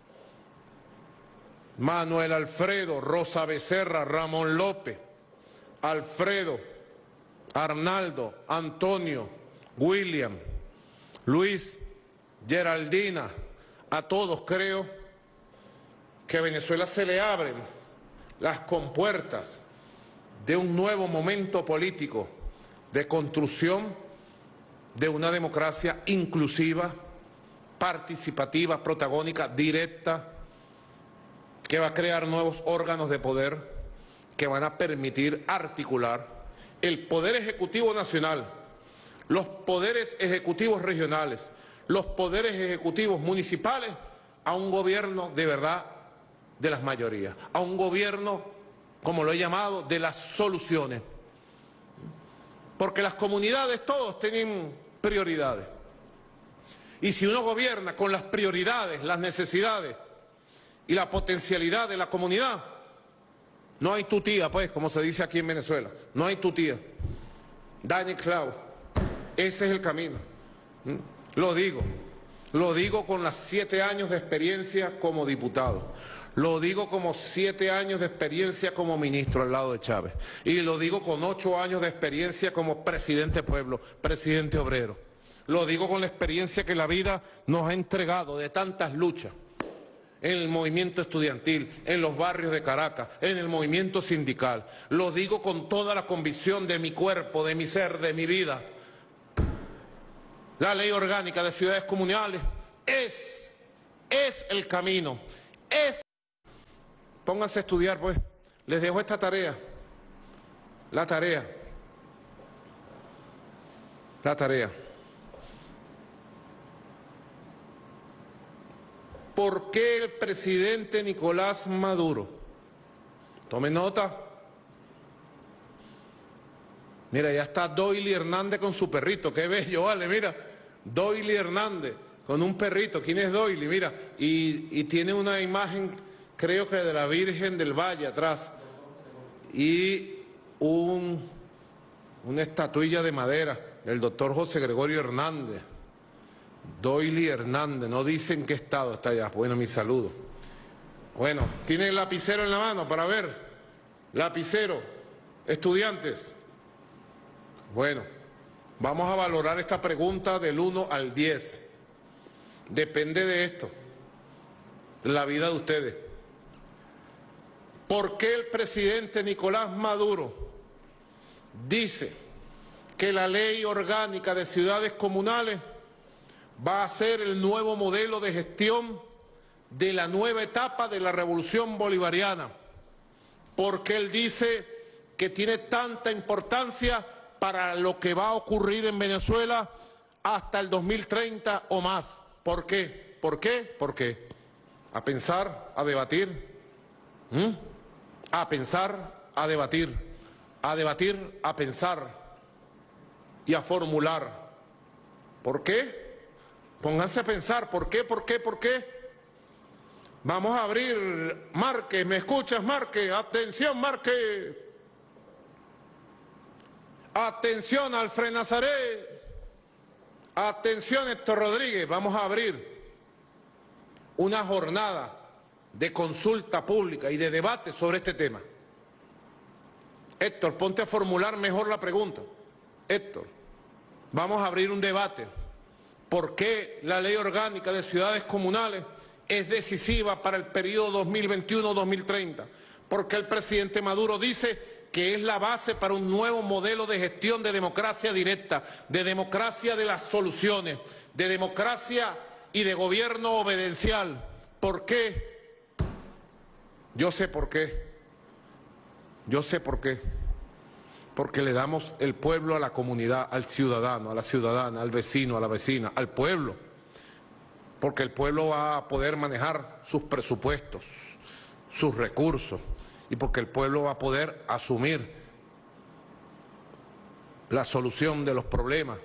Manuel Alfredo, Rosa Becerra, Ramón López, Alfredo, Arnaldo, Antonio, William, Luis, Geraldina, a todos creo que a Venezuela se le abren las compuertas de un nuevo momento político de construcción de una democracia inclusiva, participativa, protagónica, directa, que va a crear nuevos órganos de poder que van a permitir articular el poder ejecutivo nacional, los poderes ejecutivos regionales, los poderes ejecutivos municipales, a un gobierno de verdad de las mayorías, a un gobierno, como lo he llamado, de las soluciones. Porque las comunidades todos tienen prioridades. Y si uno gobierna con las prioridades, las necesidades y la potencialidad de la comunidad, no hay tutía, pues, como se dice aquí en Venezuela, no hay tutía. Dani Clau, ese es el camino. Lo digo con las 7 años de experiencia como diputado, lo digo como 7 años de experiencia como ministro al lado de Chávez, y lo digo con 8 años de experiencia como presidente pueblo, presidente obrero. Lo digo con la experiencia que la vida nos ha entregado de tantas luchas en el movimiento estudiantil, en los barrios de Caracas, en el movimiento sindical. Lo digo con toda la convicción de mi cuerpo, de mi ser, de mi vida. La ley orgánica de ciudades comunales es el camino, Pónganse a estudiar, pues. Les dejo esta tarea. La tarea. ¿Por qué el presidente Nicolás Maduro? Tomen nota. Mira, ya está Doily Hernández con su perrito. Qué bello, vale, mira. Doily Hernández con un perrito. ¿Quién es Doily? Mira, y tiene una imagen, creo que de la Virgen del Valle atrás. Y una estatuilla de madera del doctor José Gregorio Hernández. Doily Hernández, no dicen qué estado está allá. Bueno, mi saludo. Bueno, ¿tiene el lapicero en la mano para ver? Lapicero, estudiantes. Bueno, vamos a valorar esta pregunta del 1 al 10. Depende de esto, de la vida de ustedes. ¿Por qué el presidente Nicolás Maduro dice que la ley orgánica de ciudades comunales va a ser el nuevo modelo de gestión de la nueva etapa de la revolución bolivariana? Porque él dice que tiene tanta importancia para lo que va a ocurrir en Venezuela hasta el 2030 o más. ¿Por qué? ¿Por qué? ¿Por qué? A pensar, a debatir. A pensar, a debatir. A debatir, a pensar y a formular. ¿Por qué? Pónganse a pensar, ¿por qué, por qué, por qué? Vamos a abrir, Márquez, ¿me escuchas, Márquez? Atención, Márquez. Atención, Alfred Nazaret. Atención, Héctor Rodríguez. Vamos a abrir una jornada de consulta pública y de debate sobre este tema. Héctor, ponte a formular mejor la pregunta. Héctor, vamos a abrir un debate. ¿Por qué la ley orgánica de ciudades comunales es decisiva para el periodo 2021-2030? Porque el presidente Maduro dice que es la base para un nuevo modelo de gestión de democracia directa, de democracia de las soluciones, de democracia y de gobierno obedencial. ¿Por qué? Yo sé por qué. Yo sé por qué. Porque le damos el pueblo a la comunidad, al ciudadano, a la ciudadana, al vecino, a la vecina, al pueblo. Porque el pueblo va a poder manejar sus presupuestos, sus recursos, y porque el pueblo va a poder asumir la solución de los problemas.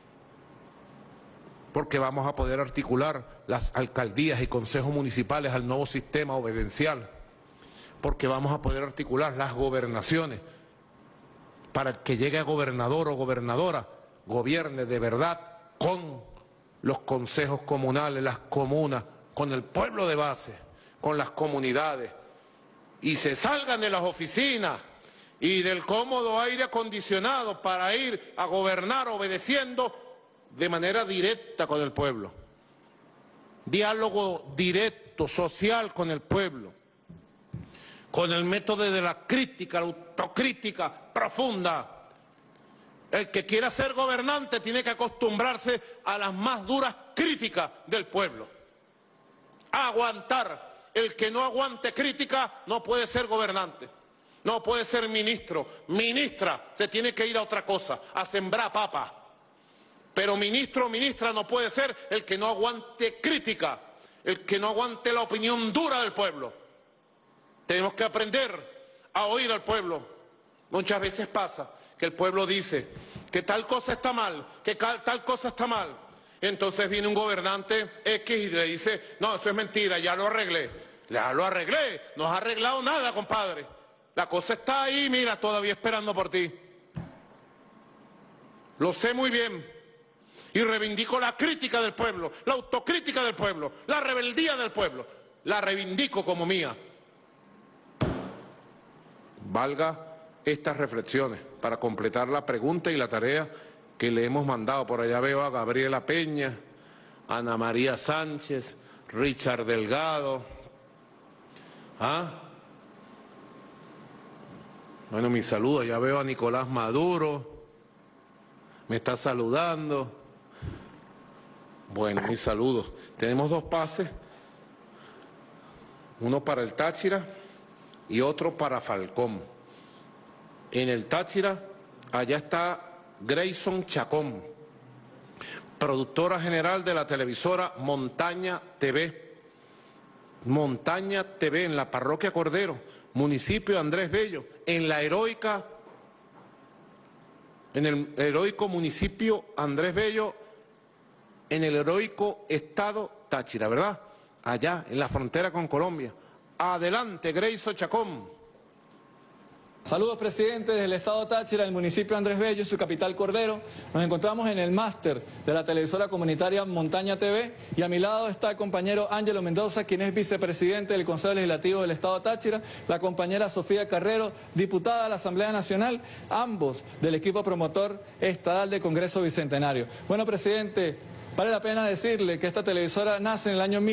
Porque vamos a poder articular las alcaldías y consejos municipales al nuevo sistema obedencial. Porque vamos a poder articular las gobernaciones para que llegue a gobernador o gobernadora, gobierne de verdad con los consejos comunales, las comunas, con el pueblo de base, con las comunidades, y se salgan de las oficinas y del cómodo aire acondicionado para ir a gobernar obedeciendo de manera directa con el pueblo. Diálogo directo, social con el pueblo, con el método de la crítica, la autocrítica profunda. El que quiera ser gobernante tiene que acostumbrarse a las más duras críticas del pueblo. Aguantar. El que no aguante crítica no puede ser gobernante, no puede ser ministro, ministra, se tiene que ir a otra cosa, a sembrar papas. Pero ministro o ministra no puede ser el que no aguante crítica, el que no aguante la opinión dura del pueblo. Tenemos que aprender a oír al pueblo. Muchas veces pasa que el pueblo dice que tal cosa está mal, que tal cosa está mal. Entonces viene un gobernante X y le dice, no, eso es mentira, ya lo arreglé. Ya lo arreglé, no has arreglado nada, compadre. La cosa está ahí, mira, todavía esperando por ti. Lo sé muy bien. Y reivindico la crítica del pueblo, la autocrítica del pueblo, la rebeldía del pueblo. La reivindico como mía. Valga estas reflexiones para completar la pregunta y la tarea que le hemos mandado. Por allá veo a Gabriela Peña, Ana María Sánchez, Richard Delgado, ¿Ah? Bueno, mi saludo, ya veo a Nicolás Maduro, me está saludando. Bueno, mis saludos. Tenemos 2 pases, uno para el Táchira y otro para Falcón. En el Táchira, allá está Grayson Chacón, productora general de la televisora Montaña TV. Montaña TV en la parroquia Cordero, municipio de Andrés Bello, en el heroico municipio Andrés Bello, en el heroico estado Táchira, ¿verdad? Allá, en la frontera con Colombia. Adelante, Grayson Chacón. Saludos, presidente, desde el estado Táchira, el municipio Andrés Bello y su capital Cordero. Nos encontramos en el máster de la televisora comunitaria Montaña TV y a mi lado está el compañero Ángelo Mendoza, quien es vicepresidente del Consejo Legislativo del estado Táchira, la compañera Sofía Carrero, diputada de la Asamblea Nacional, ambos del equipo promotor estadal del Congreso Bicentenario. Bueno, presidente, vale la pena decirle que esta televisora nace en el año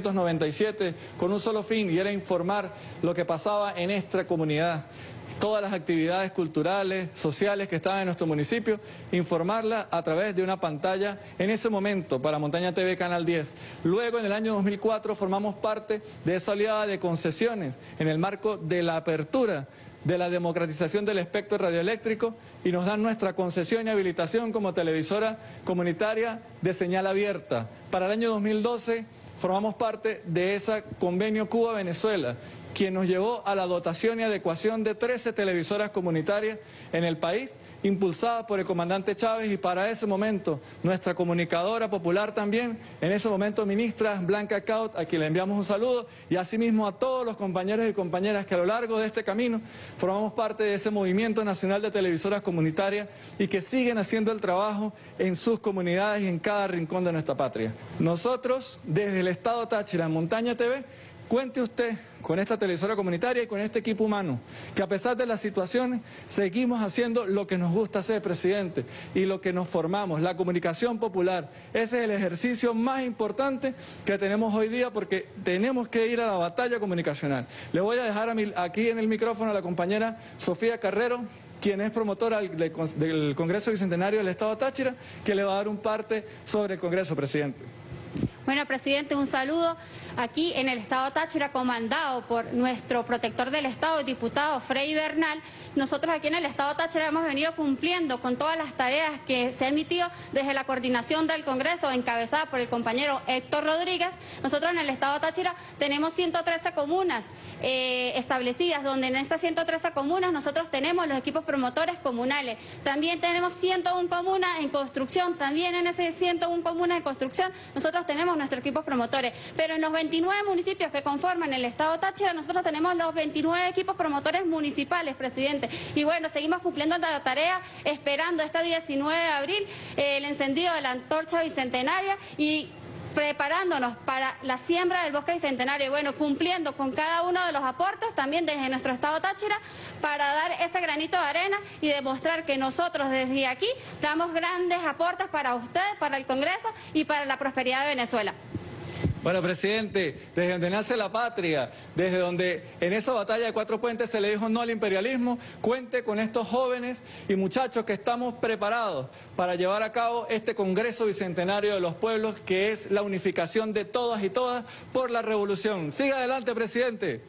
1997 con un solo fin, y era informar lo que pasaba en nuestra comunidad. Todas las actividades culturales, sociales que estaban en nuestro municipio, informarla a través de una pantalla, en ese momento para Montaña TV Canal 10. Luego, en el año 2004, formamos parte de esa oleada de concesiones en el marco de la apertura de la democratización del espectro radioeléctrico, y nos dan nuestra concesión y habilitación como televisora comunitaria de señal abierta. Para el año 2012 formamos parte de ese convenio Cuba-Venezuela, quien nos llevó a la dotación y adecuación de 13 televisoras comunitarias en el país, impulsadas por el comandante Chávez, y para ese momento nuestra comunicadora popular también, en ese momento ministra Blanca Caut, a quien le enviamos un saludo, y asimismo a todos los compañeros y compañeras que a lo largo de este camino formamos parte de ese movimiento nacional de televisoras comunitarias y que siguen haciendo el trabajo en sus comunidades y en cada rincón de nuestra patria. Nosotros, desde el estado Táchira, en Montaña TV, cuente usted con esta televisora comunitaria y con este equipo humano, que a pesar de las situaciones seguimos haciendo lo que nos gusta hacer, presidente, y lo que nos formamos, la comunicación popular. Ese es el ejercicio más importante que tenemos hoy día, porque tenemos que ir a la batalla comunicacional. Le voy a dejar aquí en el micrófono a la compañera Sofía Carrero, quien es promotora del Congreso Bicentenario del Estado Táchira, que le va a dar un parte sobre el Congreso, presidente. Bueno, presidente, un saludo aquí en el estado Táchira, comandado por nuestro protector del estado, el diputado Frei Bernal. Nosotros aquí en el estado Táchira hemos venido cumpliendo con todas las tareas que se han emitido desde la coordinación del Congreso, encabezada por el compañero Héctor Rodríguez. Nosotros en el estado Táchira tenemos 113 comunas establecidas, donde en estas 113 comunas nosotros tenemos los equipos promotores comunales. También tenemos 101 comunas en construcción, también en esas 101 comunas en construcción nosotros tenemos nuestros equipos promotores. Pero en los 29 municipios que conforman el estado Táchira, nosotros tenemos los 29 equipos promotores municipales, presidente. Y bueno, seguimos cumpliendo la tarea, esperando este 19 de abril el encendido de la antorcha bicentenaria y preparándonos para la siembra del bosque bicentenario, y bueno, cumpliendo con cada uno de los aportes también desde nuestro estado Táchira, para dar ese granito de arena y demostrar que nosotros desde aquí damos grandes aportes para ustedes, para el Congreso y para la prosperidad de Venezuela. Bueno, presidente, desde donde nace la patria, desde donde en esa batalla de Cuatro Puentes se le dijo no al imperialismo, cuente con estos jóvenes y muchachos que estamos preparados para llevar a cabo este Congreso Bicentenario de los Pueblos, que es la unificación de todas y todas por la revolución. Siga adelante, presidente.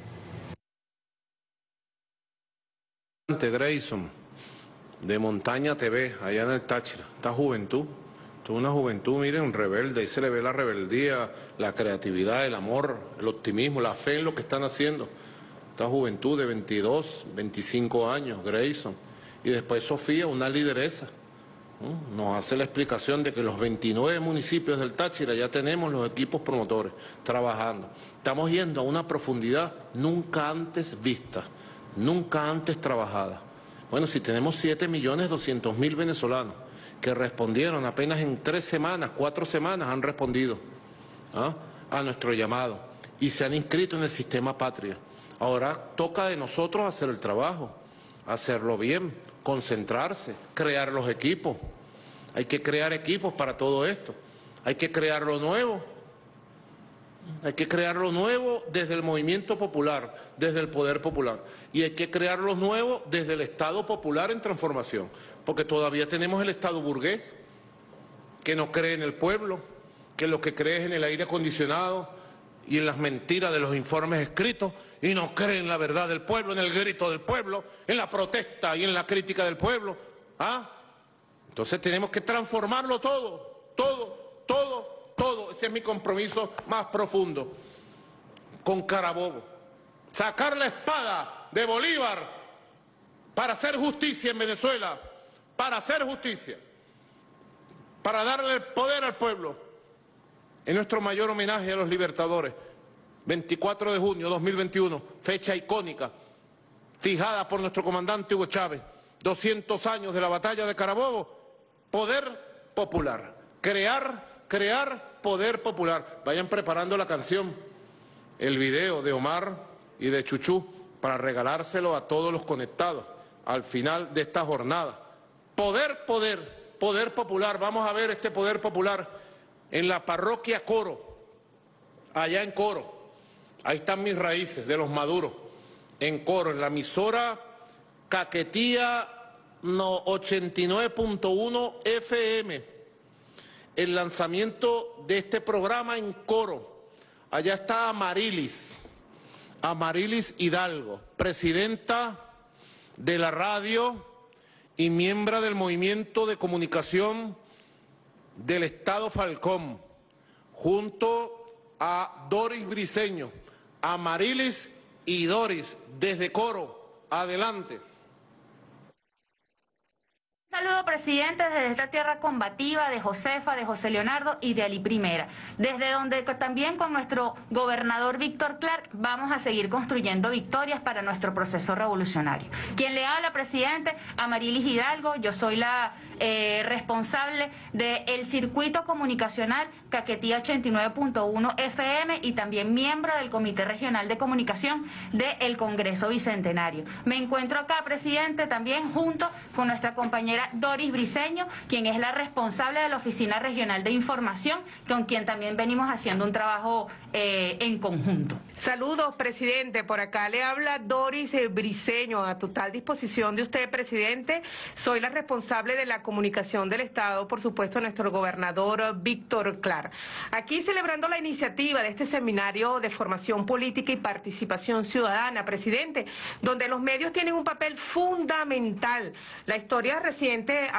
Grayson, de Montaña TV, allá en el Táchira, esta juventud. Una juventud, miren, rebelde, ahí se le ve la rebeldía, la creatividad, el amor, el optimismo, la fe en lo que están haciendo. Esta juventud de 22, 25 años, Grayson. Y después Sofía, una lideresa. Nos hace la explicación de que los 29 municipios del Táchira ya tenemos los equipos promotores trabajando. Estamos yendo a una profundidad nunca antes vista, nunca antes trabajada. Bueno, si tenemos 7.200.000 venezolanos que respondieron apenas en 3 semanas, 4 semanas han respondido a nuestro llamado y se han inscrito en el sistema Patria. Ahora toca de nosotros hacer el trabajo, hacerlo bien, concentrarse, crear los equipos. Hay que crear equipos para todo esto, hay que crear lo nuevo. Hay que crear lo nuevo desde el movimiento popular, desde el poder popular. Y hay que crear lo nuevo desde el Estado popular en transformación. Porque todavía tenemos el Estado burgués, que no cree en el pueblo, que lo que cree es en el aire acondicionado y en las mentiras de los informes escritos, y no cree en la verdad del pueblo, en el grito del pueblo, en la protesta y en la crítica del pueblo. ¿Ah? Entonces tenemos que transformarlo todo, todo. Ese es mi compromiso más profundo con Carabobo. Sacar la espada de Bolívar para hacer justicia en Venezuela, para hacer justicia, para darle el poder al pueblo. Es nuestro mayor homenaje a los libertadores. 24 de junio de 2021, fecha icónica, fijada por nuestro comandante Hugo Chávez. 200 años de la batalla de Carabobo. Poder popular. Crear poder popular. Vayan preparando la canción, el video de Omar y de Chuchú para regalárselo a todos los conectados al final de esta jornada. Poder popular. Vamos a ver este poder popular en la parroquia Coro, allá en Coro. Ahí están mis raíces de los Maduros, en Coro, en la emisora Caquetía 89.1 FM. El lanzamiento de este programa en Coro. Allá está Amarilis Hidalgo, presidenta de la radio y miembro del movimiento de comunicación del Estado Falcón, junto a Doris Briceño. Amarilis y Doris, desde Coro, adelante. Saludo, presidente, desde esta tierra combativa de Josefa, de José Leonardo y de Ali Primera, desde donde también con nuestro gobernador Víctor Clark vamos a seguir construyendo victorias para nuestro proceso revolucionario. Quien le habla, presidente, Amarilis Hidalgo. Yo soy la responsable del circuito comunicacional Caquetía 89.1 FM y también miembro del Comité Regional de Comunicación del Congreso Bicentenario. Me encuentro acá, presidente, también junto con nuestra compañera Doris Briceño, quien es la responsable de la Oficina Regional de Información, con quien también venimos haciendo un trabajo en conjunto. Saludos, presidente. Por acá le habla Doris Briceño, a total disposición de usted, presidente. Soy la responsable de la comunicación del Estado, por supuesto, nuestro gobernador Víctor Clark. Aquí celebrando la iniciativa de este seminario de formación política y participación ciudadana, presidente, donde los medios tienen un papel fundamental. La historia reciente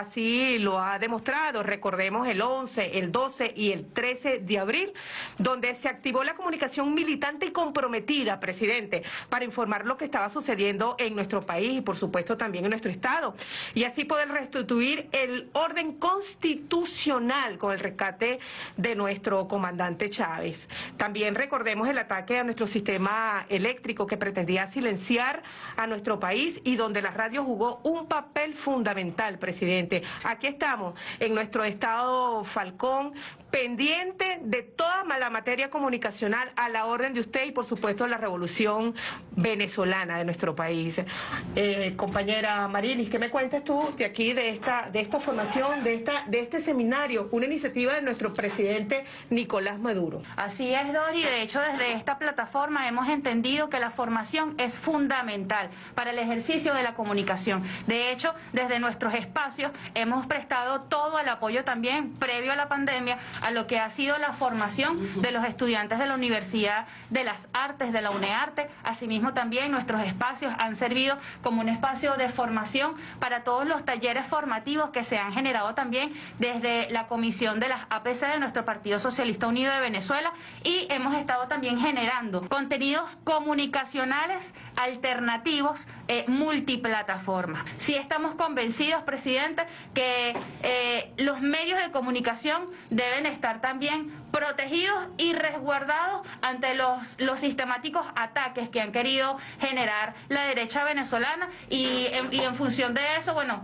así lo ha demostrado. Recordemos el 11, el 12 y el 13 de abril, donde se activó la comunicación militante y comprometida, presidente, para informar lo que estaba sucediendo en nuestro país y por supuesto también en nuestro estado, y así poder restituir el orden constitucional con el rescate de nuestro comandante Chávez. También recordemos el ataque a nuestro sistema eléctrico que pretendía silenciar a nuestro país y donde la radio jugó un papel fundamental, presidente. Aquí estamos en nuestro estado Falcón, pendiente de toda la materia comunicacional a la orden de usted y por supuesto la revolución venezolana de nuestro país. Compañera Amarilis, ¿qué me cuentas tú de aquí, de esta formación, de este seminario, una iniciativa de nuestro presidente Nicolás Maduro? Así es, Dori. De hecho, desde esta plataforma hemos entendido que la formación es fundamental para el ejercicio de la comunicación. De hecho, desde nuestros espacios hemos prestado todo el apoyo también previo a la pandemia a lo que ha sido la formación de los estudiantes de la Universidad de las Artes, de la UNEARTE. Asimismo, también nuestros espacios han servido como un espacio de formación para todos los talleres formativos que se han generado también desde la comisión de las APC de nuestro Partido Socialista Unido de Venezuela, y hemos estado también generando contenidos comunicacionales alternativos multiplataformas. Sí estamos convencidos, presidente, que los medios de comunicación deben estar también protegidos y resguardados ante los sistemáticos ataques que han querido generar la derecha venezolana, y en función de eso, bueno,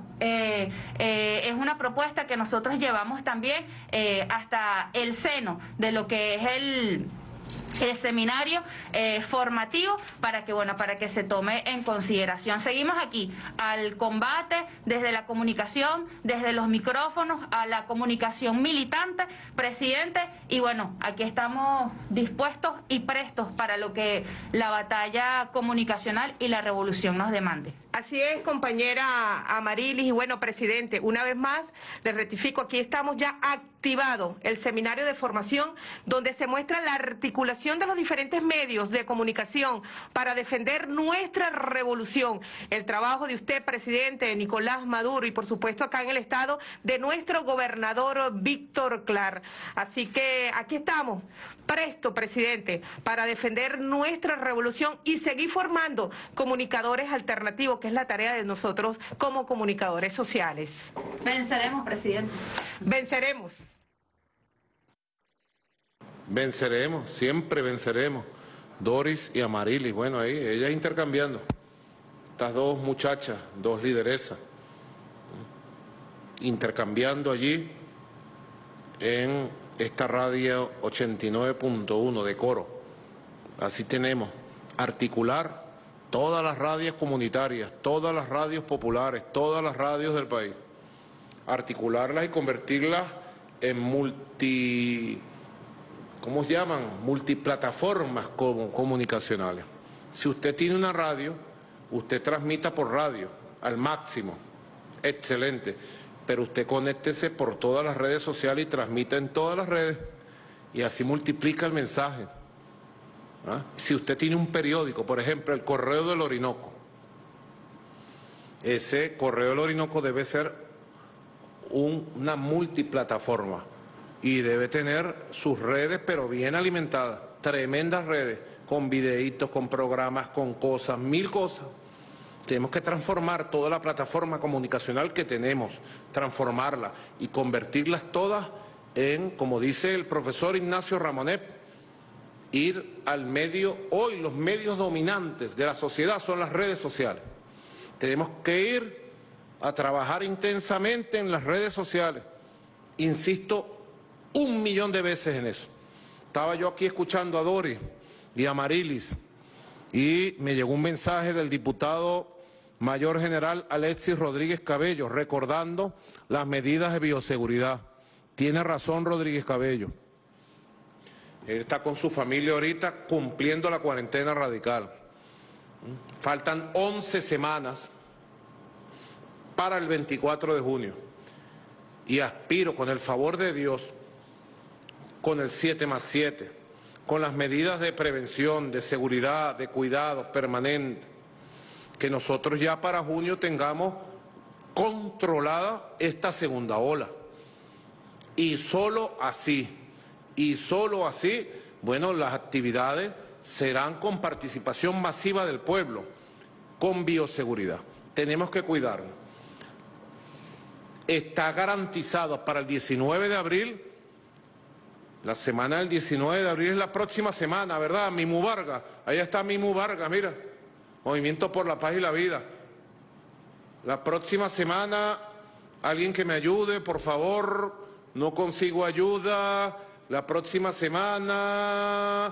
es una propuesta que nosotros llevamos también hasta el seno de lo que es el seminario formativo para que, bueno, para que se tome en consideración. Seguimos aquí al combate desde la comunicación, desde los micrófonos, a la comunicación militante, presidente, y bueno, aquí estamos dispuestos y prestos para lo que la batalla comunicacional y la revolución nos demande. Así es, compañera Amarilis, y bueno, presidente, una vez más, le rectifico, aquí estamos ya activado el seminario de formación donde se muestra la articulación de los diferentes medios de comunicación para defender nuestra revolución. El trabajo de usted, presidente Nicolás Maduro, y por supuesto acá en el estado de nuestro gobernador Víctor Clark. Así que aquí estamos, presto, presidente, para defender nuestra revolución y seguir formando comunicadores alternativos, que es la tarea de nosotros como comunicadores sociales. Venceremos, presidente. Venceremos. Venceremos, siempre venceremos. Doris y Amarilis, bueno, ahí, ellas intercambiando. Estas dos muchachas, dos lideresas, intercambiando allí en esta radio 89.1 de Coro. Así tenemos, articular todas las radios comunitarias, todas las radios populares, todas las radios del país. Articularlas y convertirlas en ¿cómo se llaman? Multiplataformas comunicacionales. Si usted tiene una radio, usted transmita por radio al máximo, excelente, pero usted conéctese por todas las redes sociales y transmita en todas las redes y así multiplica el mensaje. ¿Ah? Si usted tiene un periódico, por ejemplo, el Correo del Orinoco, ese Correo del Orinoco debe ser una multiplataforma y debe tener sus redes, pero bien alimentadas, tremendas redes, con videitos, con programas, con cosas, mil cosas. Tenemos que transformar toda la plataforma comunicacional que tenemos, transformarla y convertirlas todas en, como dice el profesor Ignacio Ramonet, ir al medio. Hoy los medios dominantes de la sociedad son las redes sociales. Tenemos que ir a trabajar intensamente en las redes sociales. Insisto 1.000.000 de veces en eso. Estaba yo aquí escuchando a Doris y a Amarilis y me llegó un mensaje del diputado mayor general Alexis Rodríguez Cabello recordando las medidas de bioseguridad. Tiene razón Rodríguez Cabello. Él está con su familia ahorita cumpliendo la cuarentena radical. Faltan 11 semanas para el 24 de junio. Y aspiro, con el favor de Dios, con el 7+7, con las medidas de prevención, de seguridad, de cuidado permanente, que nosotros ya para junio tengamos controlada esta segunda ola. Y solo así, bueno, las actividades serán con participación masiva del pueblo, con bioseguridad. Tenemos que cuidarnos. Está garantizado para el 19 de abril, la semana del 19 de abril es la próxima semana, ¿verdad? Mimu Vargas, ahí está Mimu Vargas, mira, Movimiento por la Paz y la Vida. La próxima semana, alguien que me ayude, por favor, no consigo ayuda. La próxima semana,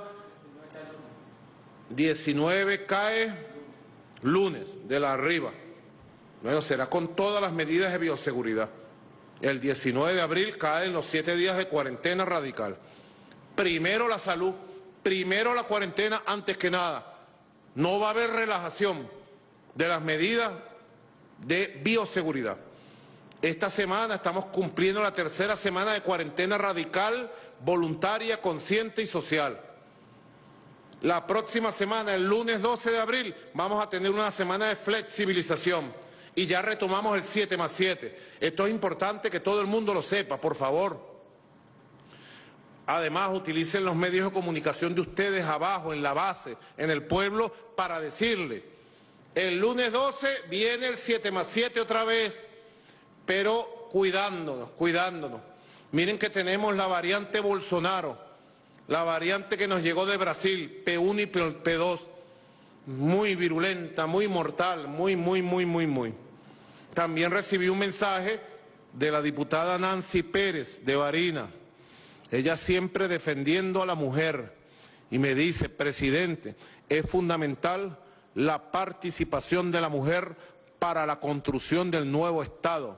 19 cae lunes, de la arriba. Bueno, será con todas las medidas de bioseguridad. El 19 de abril caen los 7 días de cuarentena radical. Primero la salud, primero la cuarentena antes que nada. No va a haber relajación de las medidas de bioseguridad. Esta semana estamos cumpliendo la tercera semana de cuarentena radical, voluntaria, consciente y social. La próxima semana, el lunes 12 de abril, vamos a tener una semana de flexibilización y ya retomamos el 7+7. Esto es importante que todo el mundo lo sepa, por favor. Además, utilicen los medios de comunicación de ustedes abajo, en la base, en el pueblo, para decirle, el lunes 12 viene el 7+7 otra vez, pero cuidándonos. Miren que tenemos la variante Bolsonaro, la variante que nos llegó de Brasil, P1 y P2, muy virulenta, muy mortal, muy. También recibí un mensaje de la diputada Nancy Pérez de Barinas, ella siempre defendiendo a la mujer y me dice, presidente, es fundamental la participación de la mujer para la construcción del nuevo Estado.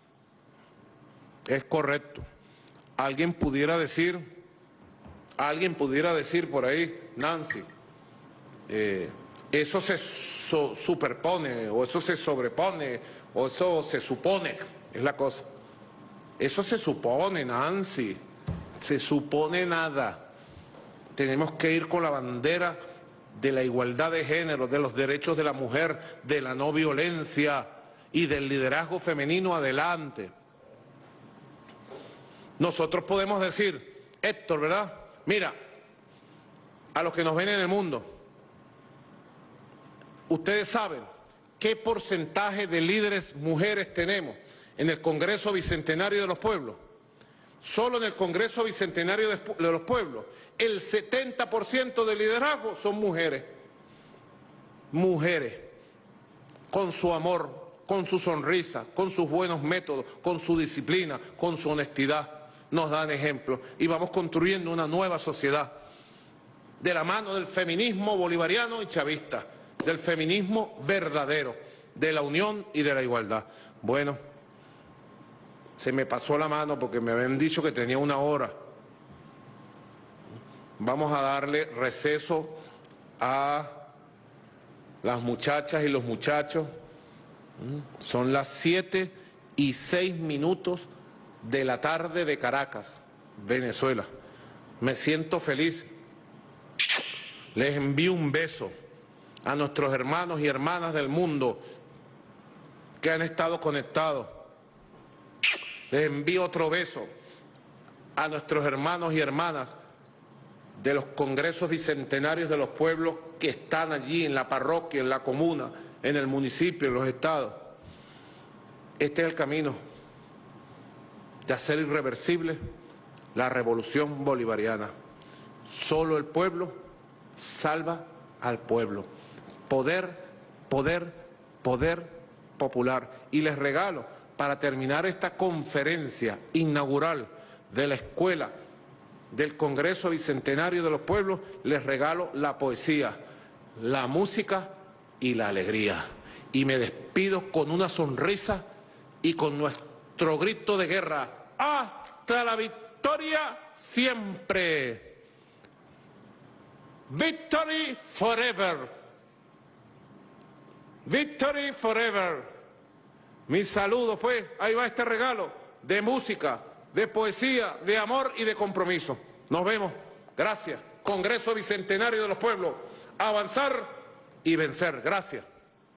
Es correcto. Alguien pudiera decir por ahí, Nancy, eso se superpone, o eso se sobrepone, o eso se supone, es la cosa. Eso se supone, Nancy, se supone nada. Tenemos que ir con la bandera de la igualdad de género, de los derechos de la mujer, de la no violencia y del liderazgo femenino adelante. Nosotros podemos decir, Héctor, ¿verdad? Mira, a los que nos ven en el mundo, ustedes saben qué porcentaje de líderes mujeres tenemos en el Congreso Bicentenario de los Pueblos. Solo en el Congreso Bicentenario de los Pueblos, el 70% del liderazgo son mujeres. Mujeres, con su amor, con su sonrisa, con sus buenos métodos, con su disciplina, con su honestidad, nos dan ejemplo. Y vamos construyendo una nueva sociedad de la mano del feminismo bolivariano y chavista, del feminismo verdadero, de la unión y de la igualdad. Bueno, se me pasó la mano porque me habían dicho que tenía 1 hora. Vamos a darle receso a las muchachas y los muchachos. Son las 7:06 de la tarde de Caracas, Venezuela. Me siento feliz. Les envío un beso a nuestros hermanos y hermanas del mundo que han estado conectados. Les envío otro beso a nuestros hermanos y hermanas de los congresos bicentenarios de los pueblos que están allí en la parroquia, en la comuna, en el municipio, en los estados. Este es el camino de hacer irreversible la revolución bolivariana. Solo el pueblo salva al pueblo. Poder, poder, poder popular. Y les regalo, para terminar esta conferencia inaugural de la Escuela del Congreso Bicentenario de los Pueblos, les regalo la poesía, la música y la alegría. Y me despido con una sonrisa y con nuestro grito de guerra. ¡Hasta la victoria siempre! ¡Victory forever! ¡Victory forever! Mis saludos, pues, ahí va este regalo de música, de poesía, de amor y de compromiso. Nos vemos. Gracias. Congreso Bicentenario de los Pueblos. Avanzar y vencer. Gracias.